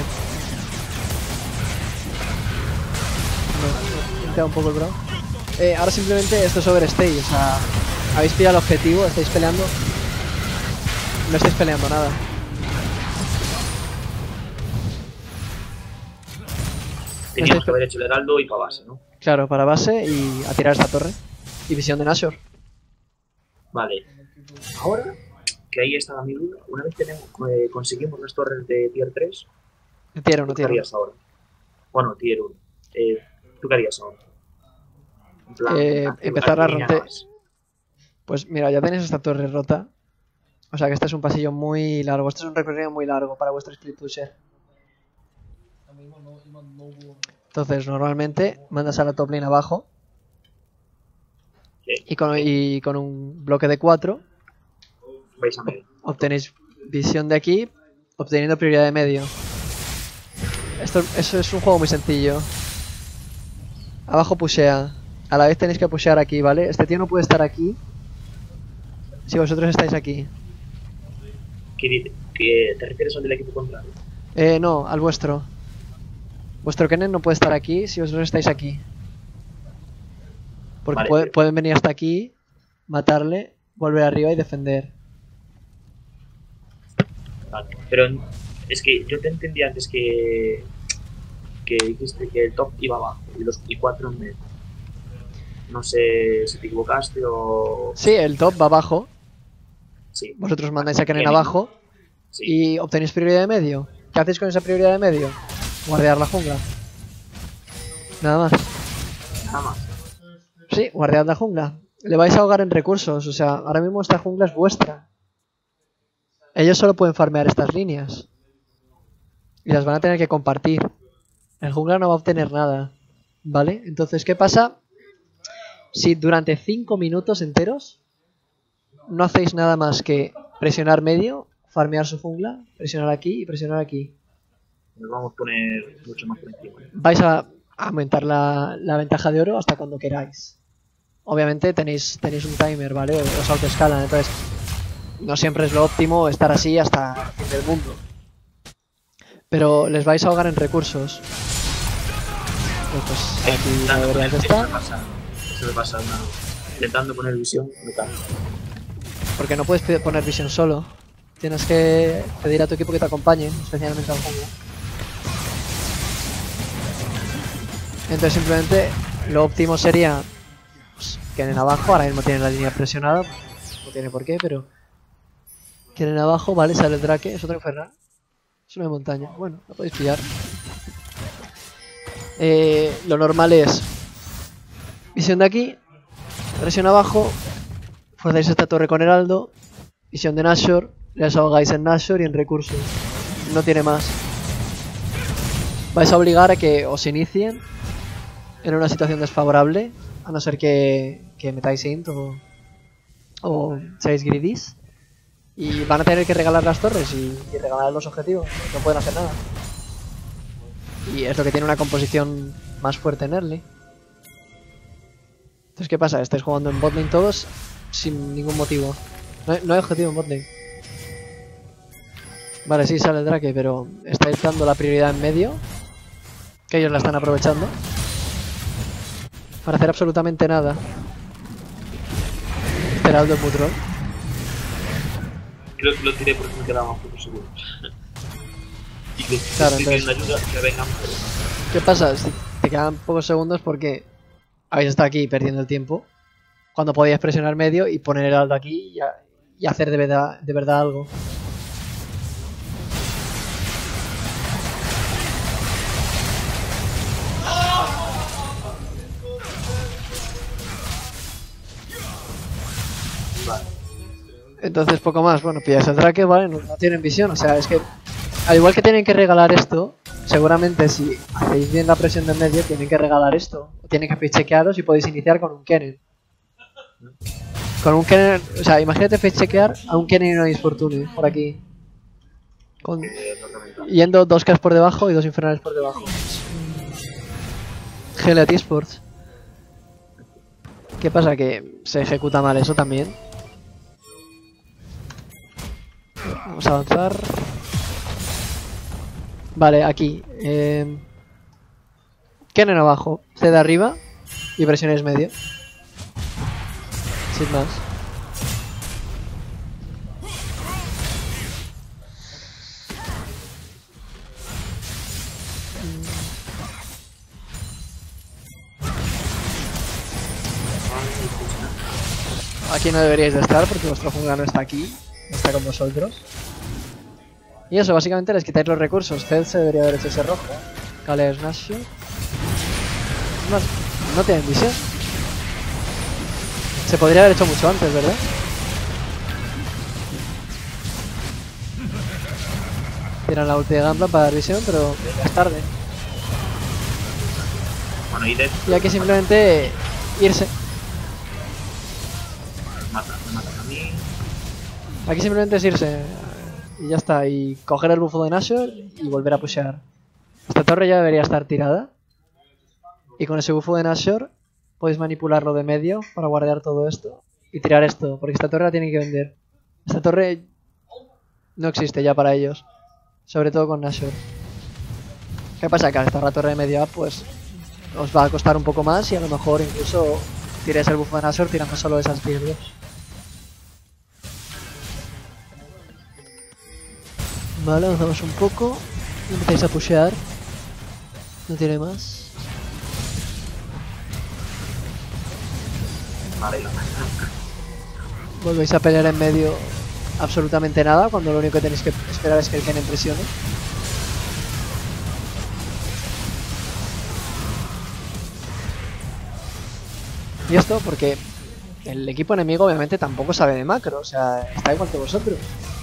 No, no, un poco el bro. Eh, ahora simplemente esto es overstay, o sea, habéis pillado el objetivo, estáis peleando. No estáis peleando nada. Teníamos que haber hecho el heraldo y para base, ¿no? Claro, para base y a tirar esta torre. Y visión de Nashor. Vale. Ahora, que ahí está mi duda, una vez tenemos, eh, conseguimos las torres de tier tres, Tier uno, ¿tú qué tier uno. harías ahora? Bueno, tier uno. Eh, ¿Tú qué harías ahora? En plan, Eh, ¿a qué- empezar a a qué línea romper. vas? Pues mira, ya tenéis esta torre rota. O sea que este es un pasillo muy largo. Este es un recorrido muy largo para vuestro split pusher. Entonces, normalmente mandas a la top lane abajo. Sí. Y con, y con un bloque de cuatro Vais a medio. obtenéis visión de aquí, obteniendo prioridad de medio. Esto, eso es un juego muy sencillo. Abajo pushea. A la vez tenéis que pushear aquí, ¿vale? Este tío no puede estar aquí si vosotros estáis aquí. ¿Qué dice? ¿Que te refieres al del equipo contrario? Eh, no, al vuestro. Vuestro Kennen no puede estar aquí si vosotros estáis aquí. Porque Vale, puede- pero- pueden venir hasta aquí, matarle, volver arriba y defender. Vale. Pero es que yo te entendí antes que que dijiste que el top iba abajo y los y cuatro en medio. No sé si te equivocaste o... Sí, el top va abajo. Sí. Vosotros mandáis a Kennen Kennen. abajo Sí. y obtenéis prioridad de medio. ¿Qué hacéis con esa prioridad de medio? Guardear la jungla. Nada más. Nada más. Sí, guardead la jungla. Le vais a ahogar en recursos. O sea, ahora mismo esta jungla es vuestra. Ellos solo pueden farmear estas líneas. Y las van a tener que compartir. El jungla no va a obtener nada. ¿Vale? Entonces, ¿qué pasa si durante cinco minutos enteros no hacéis nada más que presionar medio, farmear su jungla, presionar aquí y presionar aquí? Nos vamos a poner mucho más por encima. Vais a aumentar la, la ventaja de oro hasta cuando queráis. Obviamente tenéis, tenéis un timer, ¿vale? Os autoescalan, entonces no siempre es lo óptimo estar así hasta el fin del mundo. Pero les vais a ahogar en recursos. Pues, pues aquí no Intentando deberías poner- de eso estar, me pasa, eso me pasa una- intentando poner visión, me canso. porque no puedes pe- poner visión solo. Tienes que pedir a tu equipo que te acompañe, especialmente al jungla. Entonces simplemente lo óptimo sería pues, que en abajo, ahora mismo tienen la línea presionada, no tiene por qué, pero que en abajo, vale, sale el Drake, es otro infernal, es una montaña, bueno, lo podéis pillar. Eh, lo normal es visión de aquí, presión abajo, forzáis esta torre con Heraldo, visión de Nashor, les ahogáis en Nashor y en recursos, no tiene más. Vais a obligar a que os inicien en una situación desfavorable, a no ser que, que metáis int o, o seáis greedies, y van a tener que regalar las torres y, y regalar los objetivos, no pueden hacer nada. Y es lo que tiene una composición más fuerte en early. Entonces, ¿qué pasa? Estáis jugando en botlane todos sin ningún motivo. No hay, no hay objetivo en botlane. Vale, sí sale el Drake, pero estáis dando la prioridad en medio, que ellos la están aprovechando para hacer absolutamente nada. Este Heraldo es muy troll. Creo que lo tiré porque me quedaban pocos segundos. Y que Claro, si estoy entonces- pidiendo ayuda, que vengan. Pero... ¿Qué pasa? Si te quedan pocos segundos porque habéis estado aquí perdiendo el tiempo cuando podíais presionar medio y poner el Heraldo aquí y, a- y hacer de verdad, de verdad algo. Vale. Entonces poco más, bueno, pilláis el Drake, vale, no, no tienen visión, o sea, es que al igual que tienen que regalar esto, seguramente si hacéis bien la presión de medio tienen que regalar esto, o tienen que pitchequearos y podéis iniciar con un Kennen. Con un Kennen, o sea, imagínate pitchequear a un Kennen y una Disfortune por aquí. Con, Eh, no reventamos. yendo dos Ks por debajo y dos infernales por debajo. Geliat Esports. ¿Qué pasa? Que se ejecuta mal eso también. Vamos a avanzar. Vale, aquí. Eh... Kennen abajo, C de arriba y presiones medio. Sin más. Aquí no deberíais de estar porque vuestro jungla no está aquí, no está con vosotros. Y eso, básicamente les quitáis los recursos. Zed se debería haber hecho ese rojo. Kale Snash. No, no tienen visión. Se podría haber hecho mucho antes, ¿verdad? Tiran la ulti de Gambla para dar visión, pero ya es tarde. Bueno, y de Y hay que simplemente irse. me matan, me matan a mí. Aquí simplemente es irse. Y ya está. Y coger el bufo de Nashor y volver a pushear. Esta torre ya debería estar tirada. Y con ese bufo de Nashor podéis manipularlo de medio para guardar todo esto. Y tirar esto, porque esta torre la tienen que vender. Esta torre no existe ya para ellos. Sobre todo con Nashor. ¿Qué pasa? Que al estar la torre de medio up, pues os va a costar un poco más y a lo mejor incluso tiréis el bufo de Nashor tirando solo esas piedras. Vale, avanzamos un poco. Empezáis a pushear. No tiene más. Vale, la Volvéis a pelear en medio absolutamente nada, cuando lo único que tenéis que esperar es que el Kennen presione. Y esto porque el equipo enemigo obviamente tampoco sabe de macro, o sea, está igual que vosotros.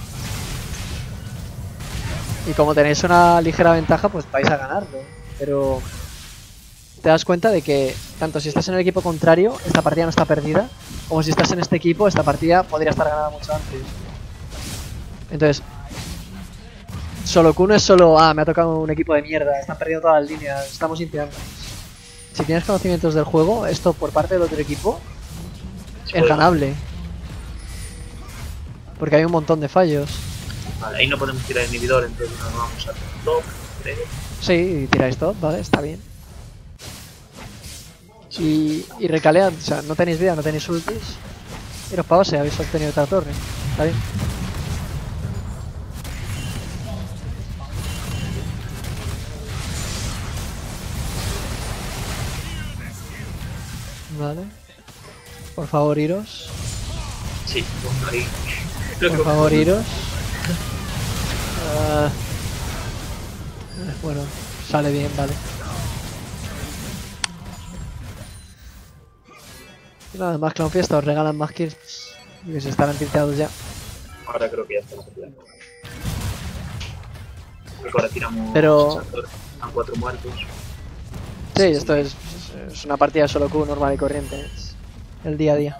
Y como tenéis una ligera ventaja, pues vais a ganarlo. Pero te das cuenta de que tanto si estás en el equipo contrario, esta partida no está perdida, como si estás en este equipo, esta partida podría estar ganada mucho antes. Entonces, solo Q no es solo, ah, me ha tocado un equipo de mierda, están perdiendo todas las líneas, estamos limpiando. Si tienes conocimientos del juego, esto por parte del otro equipo es ganable. Porque hay un montón de fallos. Vale, ahí no podemos tirar inhibidor, entonces nos vamos a top, creo. Sí, tiráis top, vale, está bien. Y, y recalead, o sea, no tenéis vida, no tenéis ultis. Iros para base, habéis obtenido otra torre. Está bien. Vale. Por favor, iros. Sí, pongo ahí. Por favor, iros. Uh, bueno, sale bien, vale. Y nada más, Clown Fiesta, os regalan más kills. Que se estarán tilteados ya. Ahora creo que ya estamos en Creo que ahora tiramos Pero... a cuatro muertos. Sí, esto es, es una partida solo Q normal y corriente. Es el día a día.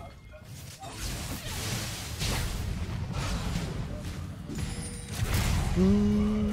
Mm.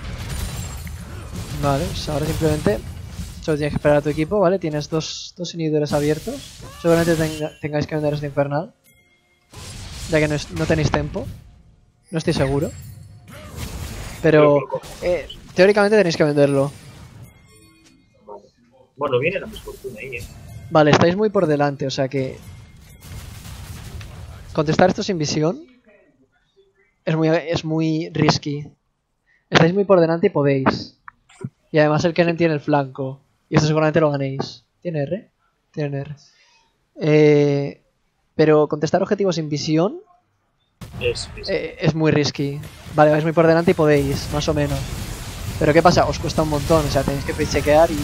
Vale, pues ahora simplemente solo tienes que esperar a tu equipo, ¿vale? Tienes dos, dos inhibidores abiertos. Seguramente tenga, tengáis que vender este infernal, ya que no, es, no tenéis tempo. No estoy seguro. Pero eh, teóricamente tenéis que venderlo. Vale. Bueno, viene la misfortuna ahí, eh. Vale, estáis muy por delante, o sea que... Contestar esto sin visión es muy, es muy risky. Estáis muy por delante y podéis. Y además el Kennen tiene el flanco. Y esto seguramente lo ganéis. ¿Tiene R? Tiene R. Eh, pero contestar objetivos sin visión es, es... Eh, es muy risky. Vale, vais muy por delante y podéis, más o menos. Pero ¿qué pasa? Os cuesta un montón. O sea, tenéis que chequear y...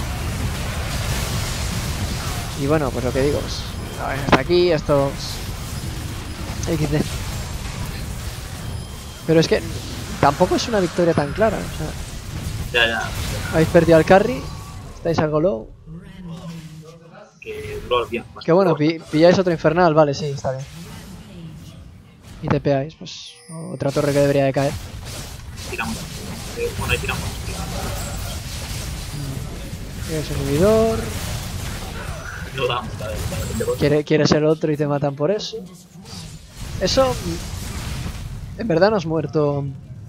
Y bueno, pues lo que digo es... A ver, hasta aquí, estos... equis de. Pero es que tampoco es una victoria tan clara. O sea, ya, ya. habéis perdido al carry, estáis algo low. Que LOL bien. Que bueno, pi pilláis otro infernal, vale, sí, está bien. Y tepeáis, pues otra torre que debería de caer. Tiramos. Eh, bueno, ahí tiramos. Tienes el inhibidor. No damos, la verdad. Quiere, quieres el otro y te matan por eso. Eso... En verdad no has muerto.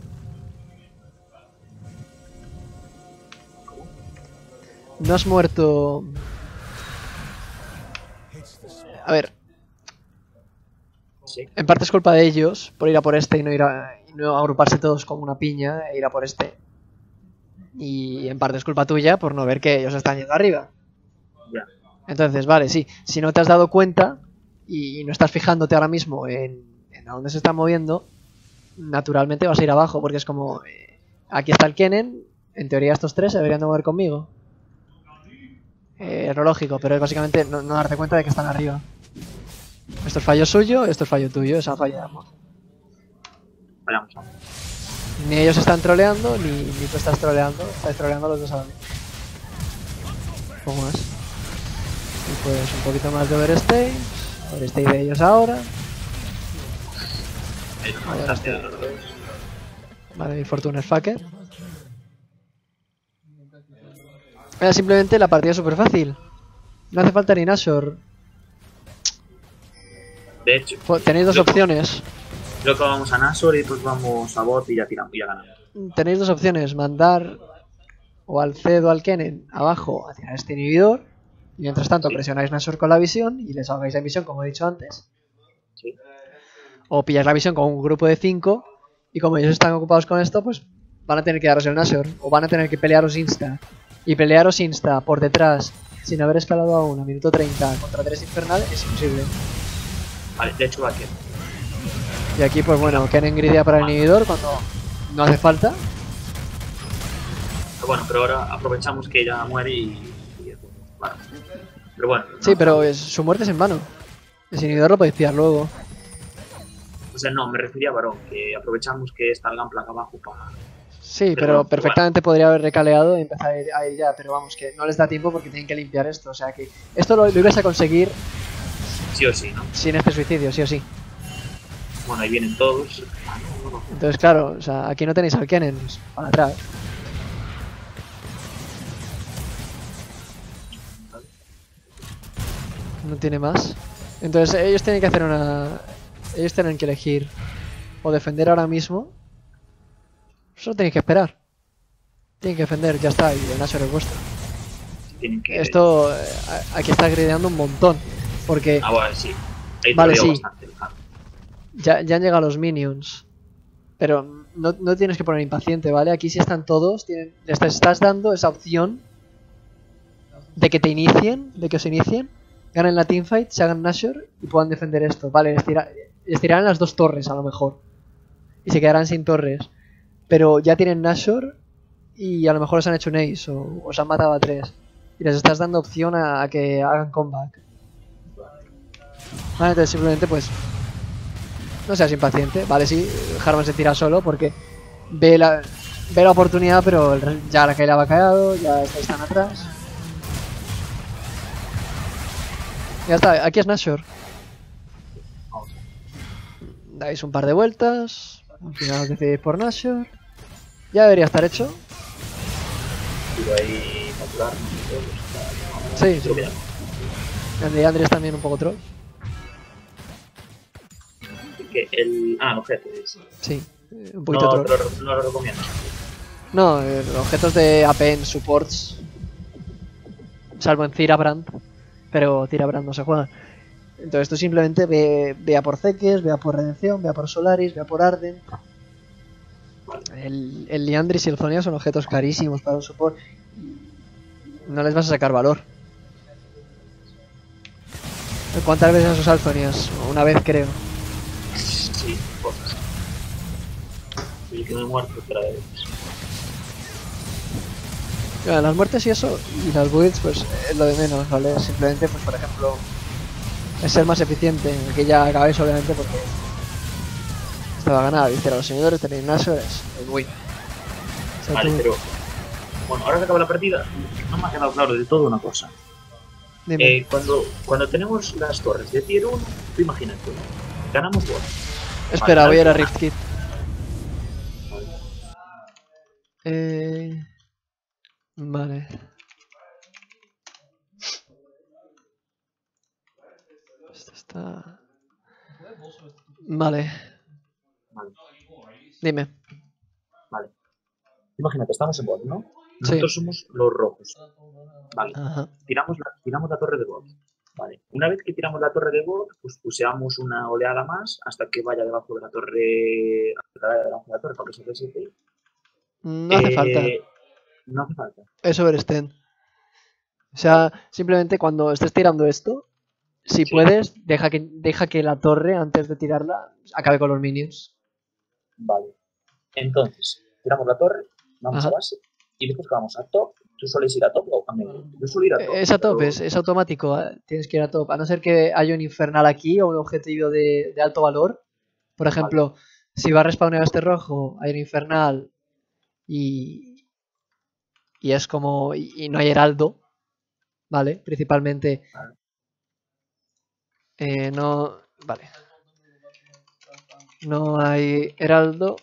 No has muerto... A ver. Sí. En parte es culpa de ellos por ir a por este y no ir a, y no agruparse todos como una piña e ir a por este. Y en parte es culpa tuya por no ver que ellos están yendo arriba. Ya. Entonces, vale, sí. Si no te has dado cuenta y no estás fijándote ahora mismo en, en a dónde se están moviendo, naturalmente vas a ir abajo, porque es como... Eh, aquí está el Kennen, en teoría estos tres se deberían de mover conmigo. Eh, es lo lógico, pero es básicamente no, no darte cuenta de que están arriba. Esto es fallo suyo, esto es fallo tuyo, esa falla de ambos. Vayamos. Ni ellos están troleando, ni, ni tú estás troleando, estáis troleando los dos a la vez. Un poco más. Y pues un poquito más de overstay, overstay de ellos ahora. Vale, este... vale, mi fortuna es fucker. Era simplemente la partida es súper fácil. No hace falta ni Nashor. De hecho, Pues tenéis dos Loco. opciones. creo que vamos a Nashor y después vamos a bot y ya tiramos, y ya ganamos. Tenéis dos opciones. Mandar o al Zed o al Kennen abajo a tirar este inhibidor. Y mientras tanto Sí. presionáis Nashor con la visión y les ahogáis la visión como he dicho antes. Sí. O pilláis la visión con un grupo de cinco. Y como ellos están ocupados con esto, pues van a tener que daros el Nashor. O van a tener que pelearos insta. Y pelearos insta por detrás sin haber escalado aún a minuto treinta contra tres infernal es imposible. Vale, de hecho va a quedar. Y aquí pues bueno, Kennen gridea para el inhibidor cuando no hace falta. Bueno, pero ahora aprovechamos que ella muere y... y vale. Pero bueno. Sí, no, pero es, su muerte es en vano. Ese inhibidor lo podéis pillar luego. O sea, no, me refería a Barón, que aprovechamos que está el Gunplank abajo para... Sí, Pero pero bueno, perfectamente podría haber recaleado y empezar a ir, a ir ya. Pero vamos, que no les da tiempo porque tienen que limpiar esto. O sea que esto lo, lo ibas a conseguir Sí o sí, ¿no? sin este suicidio, sí o sí. Bueno, ahí vienen todos. Ah, no, no, no. Entonces claro, o sea, aquí no tenéis al Kennen, pues, para atrás. No tiene más. Entonces ellos tienen que hacer una... Ellos tienen que elegir o defender ahora mismo. Solo tenéis que esperar. Tienen que defender, ya está, y el Nashor es vuestro. Tienen que... Esto, eh, aquí está grideando un montón. Porque Ah, bueno, sí. Ahí Vale, tardó sí. bastante el cambio. ya, ya han llegado los minions. Pero no, no tienes que poner impaciente, ¿vale? Aquí si están todos, tienen, les estás dando esa opción de que te inicien, de que os inicien, ganen la teamfight, se hagan Nashor y puedan defender esto. Vale, les, tira, les tirarán las dos torres a lo mejor. Y se quedarán sin torres. Pero ya tienen Nashor y a lo mejor os han hecho un ace o os han matado a tres. Y les estás dando opción a, a que hagan comeback. Vale, entonces simplemente pues no seas impaciente. Vale, sí, Harman se tira solo porque ve la, ve la oportunidad, pero el, ya la Kayle ha caído, ya estáis tan atrás. Ya está, aquí es Nashor. Dais un par de vueltas. Al final os decidís por Nashor. Ya debería estar hecho. Tiro ahí popular. Sí, sí. El de Andrés también un poco troll. Que el... Ah, objeto es. Sí, eh, un poquito No, troll. te lo, no lo recomiendo. No, eh, objetos de A P en supports. Salvo en Thirabrand. Pero Thirabrand no se juega. Entonces tú simplemente ve, ve a por Zeques, ve a por Redención, ve a por Solaris, ve a por Arden. El, el Liandris y el Zonia son objetos carísimos para un support. No les vas a sacar valor. ¿Cuántas veces has usado el Zonias? Una vez creo. Sí, cosas. Y que me he muerto otra vez. Bueno, las muertes y eso, y las builds, pues es lo de menos, ¿vale? Simplemente, pues por ejemplo, es ser más eficiente. Aquí ya acabáis, obviamente, porque esto va a ganar. Viste, a los señores tenéis Nashor, es el win. O sea, Vale, tú- pero... Bueno, ahora que acaba la partida, no me ha quedado claro del todo una cosa. dime. Eh, cuando, cuando tenemos las torres de tier uno, tú imagínate, ganamos bot. Espera, vale, voy a ir a vale. Rift Kit. Eh... Vale. Esto está... Vale, Vale, dime. vale. Imagínate, estamos en bot, ¿no? Sí. Nosotros somos los rojos. Vale, Ajá. tiramos la, tiramos la torre de bot. Vale, una vez que tiramos la torre de bot, pues puseamos una oleada más hasta que vaya debajo de la torre, hasta que vaya debajo de la torre para que se resete. No hace falta. Eh, No hace falta. Es overstand. O sea, simplemente cuando estés tirando esto, si Sí. puedes, deja que, deja que la torre, antes de tirarla, acabe con los minions. Vale. Entonces, tiramos la torre, vamos Ajá. a base y después que vamos a top. ¿Tú sueles ir a top o a medio? Yo suelo ir a top. Es a top, pero- es, es automático, ¿eh? Tienes que ir a top. A no ser que haya un infernal aquí o un objetivo de, de alto valor. Por ejemplo, si va a respawnear este rojo, hay un infernal y, y es como... Y, y no hay heraldo, ¿vale? Principalmente... Vale. Eh, no... Vale. No hay heraldo.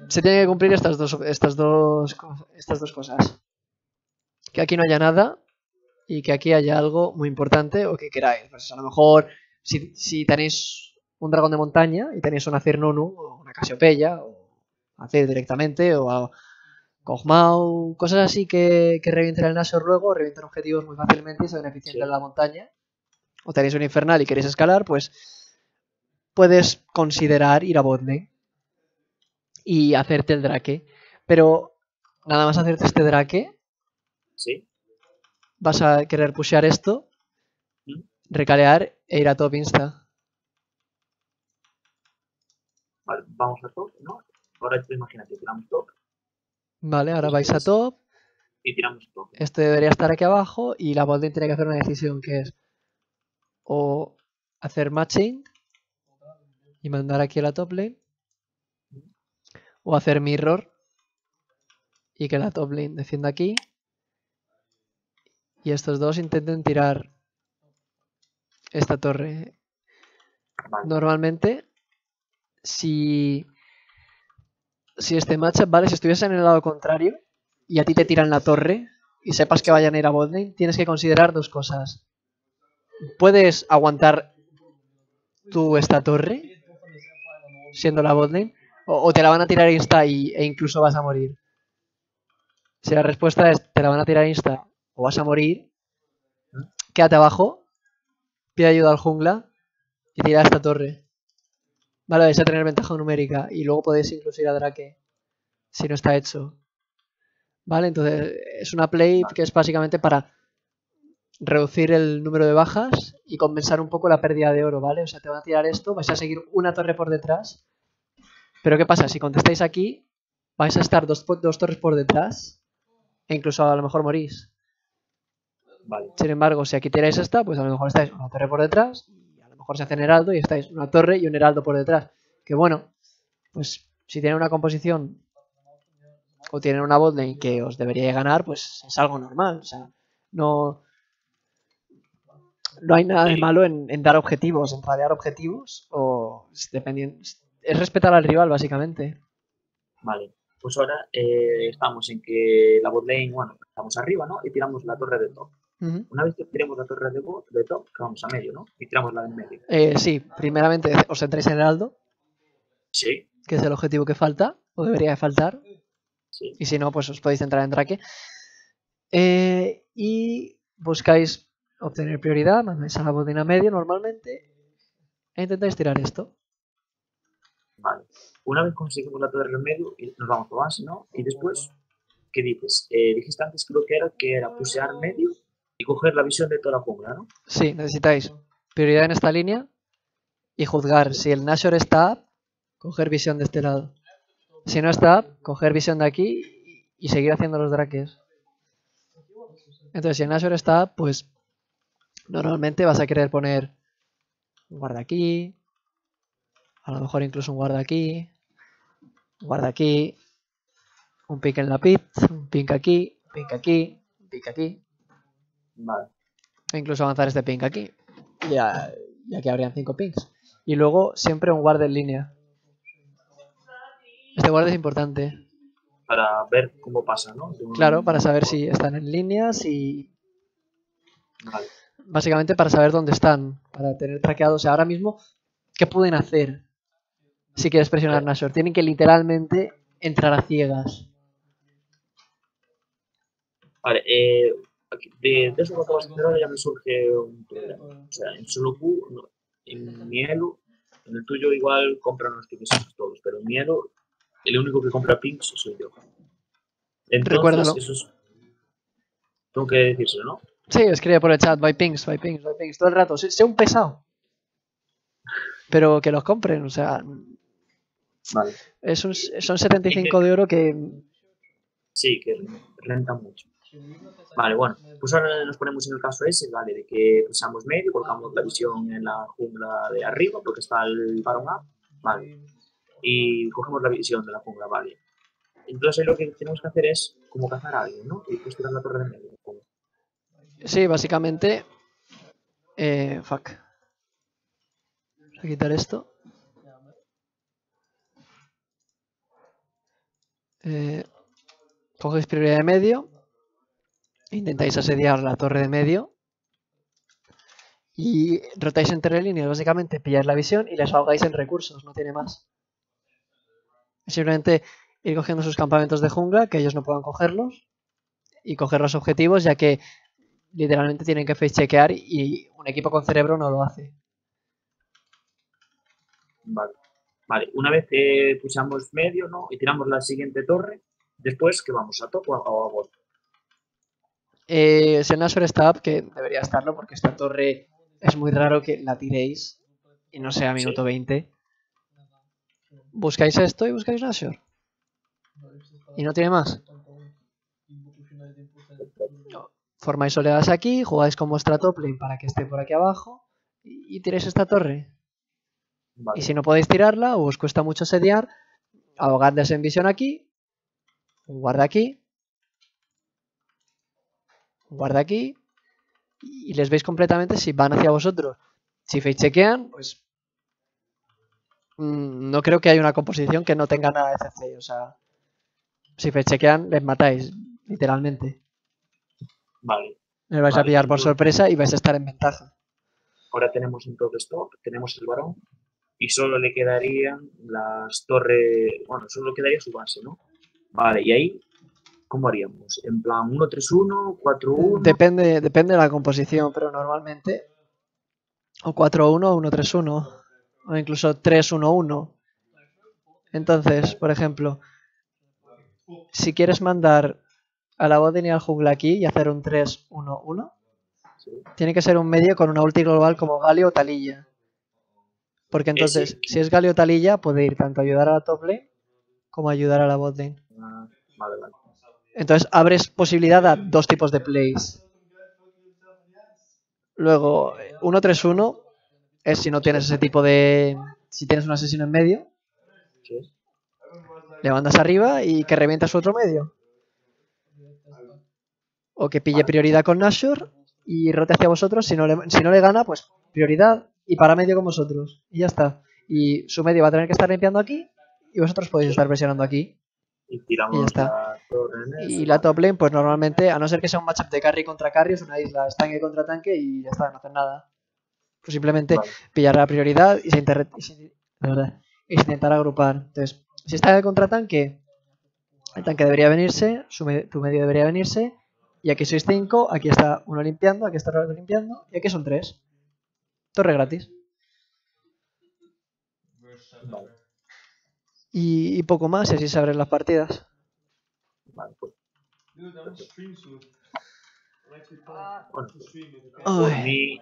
se tienen que cumplir estas dos, estas dos, estas dos cosas. Que aquí no haya nada y que aquí haya algo muy importante o que queráis. Pues a lo mejor si, si tenéis un dragón de montaña y tenéis una Cirnunu o una Casiopeia o hacer directamente o a Kog'Maw, cosas así que, que revienten el Nashor luego, revientan objetivos muy fácilmente y se benefician Sí. de la montaña. O tenéis un infernal y queréis escalar, pues puedes considerar ir a botlane y hacerte el drake. Pero nada más hacerte este drake, Sí. vas a querer pushear esto, ¿Mm? recalear e ir a top insta. Vale, vamos a top, ¿no? Ahora tú imagínate, tiramos top Vale, ahora vais a Después- top. y tiramos top. Este debería estar aquí abajo y la botlane tiene que hacer una decisión que es o hacer matching y mandar aquí a la top lane o hacer mirror y que la top lane defienda aquí y estos dos intenten tirar esta torre. Vale. Normalmente si si este matchup, vale, si estuviese en el lado contrario y a ti te tiran la torre y sepas que vayan a ir a botlane, tienes que considerar dos cosas. Puedes aguantar tú esta torre siendo la botlane o, o te la van a tirar insta y, e incluso vas a morir. Si la respuesta es te la van a tirar insta o vas a morir, quédate abajo, pide ayuda al jungla y tira esta torre. Vale, vais a tener ventaja numérica y luego podéis incluso ir a Drake si no está hecho. Vale, entonces es una play Vale. que es básicamente para reducir el número de bajas y compensar un poco la pérdida de oro, ¿vale? O sea, te van a tirar esto, vais a seguir una torre por detrás. Pero ¿qué pasa? Si contestáis aquí, vais a estar dos, dos torres por detrás e incluso a lo mejor morís. Vale. Sin embargo, si aquí tiráis esta, pues a lo mejor estáis una torre por detrás y a lo mejor se hacen heraldo y estáis una torre y un heraldo por detrás. Que bueno, pues si tienen una composición o tienen una botlane que os debería ganar, pues es algo normal. O sea, no, no hay nada de malo en, en dar objetivos, en tradear objetivos o dependiendo. Es respetar al rival, básicamente. Vale. Pues ahora eh, estamos en que la botlane, bueno, estamos arriba, ¿no? Y tiramos la torre de top. Uh-huh. Una vez que tiremos la torre de, de top, que vamos a medio, ¿no? Y tiramos la de en medio. Eh, sí, primeramente os centráis en heraldo, Sí. que es el objetivo que falta, o debería de faltar. Sí. Y si no, pues os podéis centrar en Drake. Eh, y buscáis obtener prioridad, mandáis a la botlane a medio normalmente e intentáis tirar esto. Vale. Una vez conseguimos la torre en medio, y nos vamos a base, ¿no? Y después, ¿qué dices? Eh, dijiste antes, creo que era que era pusear medio y coger la visión de toda la jungla, ¿no? Sí, necesitáis prioridad en esta línea y juzgar si el Nashor está up, coger visión de este lado. Si no está up, coger visión de aquí y seguir haciendo los draques. Entonces, si el Nashor está up, pues normalmente vas a querer poner un guarda aquí, a lo mejor incluso un guarda aquí, un guarda aquí, un pick en la pit, un pink aquí, un pink aquí, un pink aquí, Vale. e incluso avanzar este pink aquí. Ya, ya que habrían cinco pinks. Y luego siempre un guarda en línea. Este guarda es importante. Para ver cómo pasa, ¿no? De un- Claro, para saber si están en líneas y Vale. básicamente para saber dónde están, para tener traqueados. O sea, ahora mismo, ¿qué pueden hacer si quieres presionar Nashor? Tienen que literalmente entrar a ciegas. Vale, eh, aquí- de, de eso que acabas de hacer ahora ya me surge un problema. O sea, en solo Q, no, en mi elo, en el tuyo igual compran los pings todos, pero en mi elo, el único que compra pings soy yo. Entonces, Recuérdalo. eso es. Tengo que decírselo, ¿no? Sí, escribe por el chat, by pings, by pings, by pings, todo el rato. Sé, sé un pesado. Pero que los compren, o sea, Vale. es un, son setenta y cinco de oro que... Sí, que renta mucho. Vale, bueno, pues ahora nos ponemos en el caso ese, ¿vale? De que pasamos medio, colocamos la visión en la jungla de arriba, porque está el Baron Up, ¿vale? Y cogemos la visión de la jungla, ¿vale? Entonces ahí lo que tenemos que hacer es como cazar a alguien, ¿no? Y después tirar la torre de medio. Sí, básicamente... Eh, fuck. Voy a quitar esto. Eh, cogéis prioridad de medio. Intentáis asediar la torre de medio. Y rotáis entre líneas, básicamente pilláis la visión y les ahogáis en recursos, no tiene más. Simplemente ir cogiendo sus campamentos de jungla, que ellos no puedan cogerlos, y coger los objetivos, ya que literalmente tienen que face chequear y un equipo con cerebro no lo hace. Vale. Vale, una vez que pusimos medio, ¿no? Y tiramos la siguiente torre, después, ¿qué vamos? ¿A top o a, o a bot? Eh, si el Nashor está up, que debería estarlo, porque esta torre es muy raro que la tiréis y no sea minuto Sí. veinte. Buscáis esto y buscáis Nashor. Y no tiene más. Formáis oleadas aquí, jugáis con vuestra top lane para que esté por aquí abajo y, y tiréis esta torre. Vale. Y si no podéis tirarla o os cuesta mucho sediar, ahogadles en visión aquí, guarda aquí, guarda aquí, y les veis completamente si van hacia vosotros. Si face chequean, pues mmm, no creo que haya una composición que no tenga nada de C C. O sea, si face chequean, les matáis, literalmente. Vale. Les vais vale, a pillar por entonces, sorpresa y vais a estar en ventaja. ahora tenemos entonces top, tenemos el varón y solo le quedarían las torres, bueno, solo quedaría su base, ¿no? Vale, y ahí, ¿cómo haríamos? En plan uno tres uno, cuatro uno. Depende, depende de la composición, pero normalmente o cuatro uno o uno tres uno o incluso tres uno uno. Entonces, por ejemplo, si quieres mandar a la bot y al jungla aquí y hacer un tres uno uno, Sí. tiene que ser un medio con una ulti global como Galio o Taliyah. Porque entonces, Ese. si es Galio o Taliyah, puede ir tanto a ayudar a la top lane como a ayudar a la bot lane. Ah, vale, vale. Entonces abres posibilidad a dos tipos de plays. Luego, uno tres uno es si no tienes ese tipo de... Si tienes un asesino en medio, Sí. le mandas arriba y que revienta su otro medio. O que pille prioridad con Nashor y rote hacia vosotros. Si no, le, si no le gana, pues prioridad y para medio con vosotros. Y ya está. Y su medio va a tener que estar limpiando aquí y vosotros podéis Sí. estar presionando aquí. Y Y ya tiramos está. la torre en eso. Y la top lane, pues normalmente, a no ser que sea un matchup de carry contra carry, es una isla, es tanque contra tanque y ya está, no hacen nada. Pues simplemente Vale. pillar la prioridad y se, inter... y se... La verdad, y se intentar agrupar. Entonces, si está de contra tanque, el tanque debería venirse, su me... tu medio debería venirse, y aquí sois cinco, aquí está uno limpiando, aquí está otro limpiando, y aquí son tres. Torre gratis. Vale. Y, y poco más, y así se abren las partidas. Vale, pues. Bueno, pues, Uy. por mí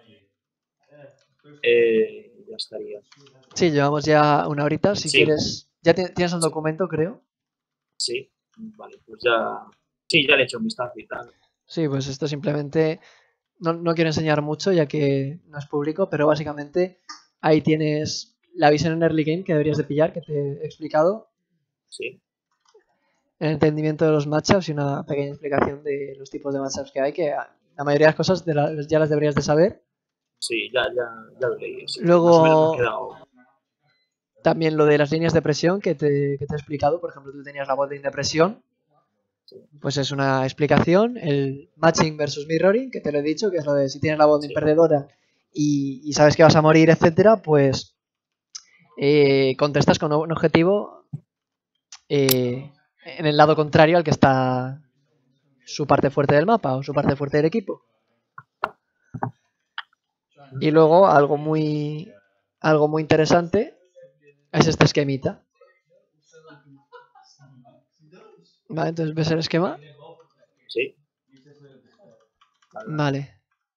eh, ya estaría. Sí, llevamos ya una horita, si Sí. quieres... Ya ti- tienes el Sí. documento, creo. Sí, vale, pues ya. Sí, ya le he hecho un vistazo y tal. Sí, pues esto simplemente... No, no quiero enseñar mucho ya que no es público, pero básicamente ahí tienes la visión en early game que deberías de pillar, que te he explicado, Sí, el entendimiento de los matchups y una pequeña explicación de los tipos de matchups que hay, que la mayoría de las cosas de la- ya las deberías de saber. sí, ya, ya, ya lo leí. Sí. Luego- Más o menos me ha quedado. También lo de las líneas de presión que te, que te he explicado, por ejemplo, tú tenías la bot de presión, Sí, pues es una explicación, el matching versus mirroring, que te lo he dicho, que es lo de si tienes la bot sí, perdedora y, y sabes que vas a morir, etcétera, pues eh, contestas con un objetivo eh, en el lado contrario al que está su parte fuerte del mapa o su parte fuerte del equipo. Y luego algo muy algo muy interesante es este esquemita. Vale, entonces ves el esquema. sí. Vale, Vale.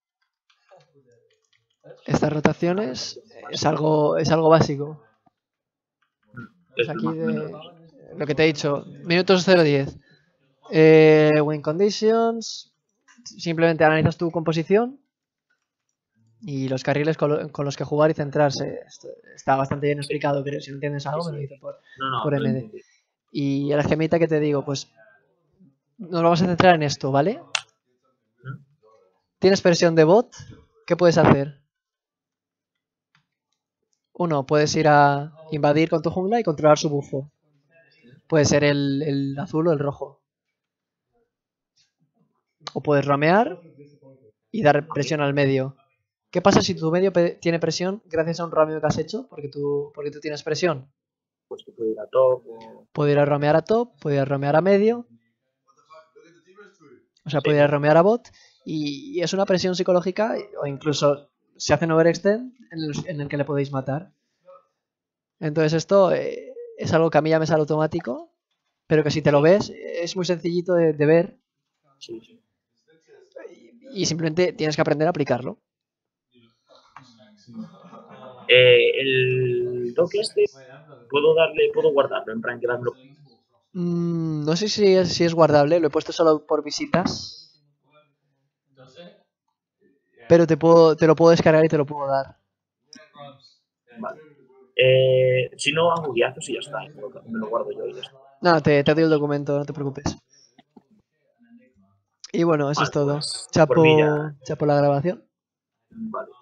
Estas rotaciones es algo es algo básico. Pues Esto es aquí más o de menos. lo que te he dicho, minutos cero diez. Eh, win conditions. Simplemente analizas tu composición y los carriles con, lo- con los que jugar y centrarse. Esto está bastante bien explicado, creo. Si no entiendes algo, Sí, me lo sí. dices por, No, no, por no lo M D. entendí. Y el esquemita que te digo, pues nos vamos a centrar en esto, ¿vale? ¿Mm? ¿Tienes presión de bot? ¿Qué puedes hacer? Uno, puedes ir a invadir con tu jungla y controlar su bufo. Puede ser el, el azul o el rojo. O puedes ramear y dar presión al medio. ¿Qué pasa si tu medio tiene presión gracias a un rameo que has hecho? Porque tú, porque tú tienes presión. Pues que puede ir a top o... Puede ir a ramear a top, puede ir a ramear a medio. O sea, Sí. puede ir a ramear a bot. Y, y es una presión psicológica o incluso se hace un overextend en el, en el que le podéis matar. Entonces esto eh, es algo que a mí ya me sale automático. Pero que si te lo ves es muy sencillito de, de ver. Sí, sí. Y simplemente tienes que aprender a aplicarlo. Eh, el toque este, puedo darle, puedo guardarlo, en plan que darlo. Mm, no sé si es, si es guardable, lo he puesto solo por visitas. Pero te, puedo, te lo puedo descargar y te lo puedo dar. Vale. Eh, si no, hago guiazos y ya está. Me lo, me lo guardo yo y ya está. No, te, te doy el documento, no te preocupes. Y bueno, eso Vale, es todo. pues por mí ya. Chapo, chapo la grabación. Vale.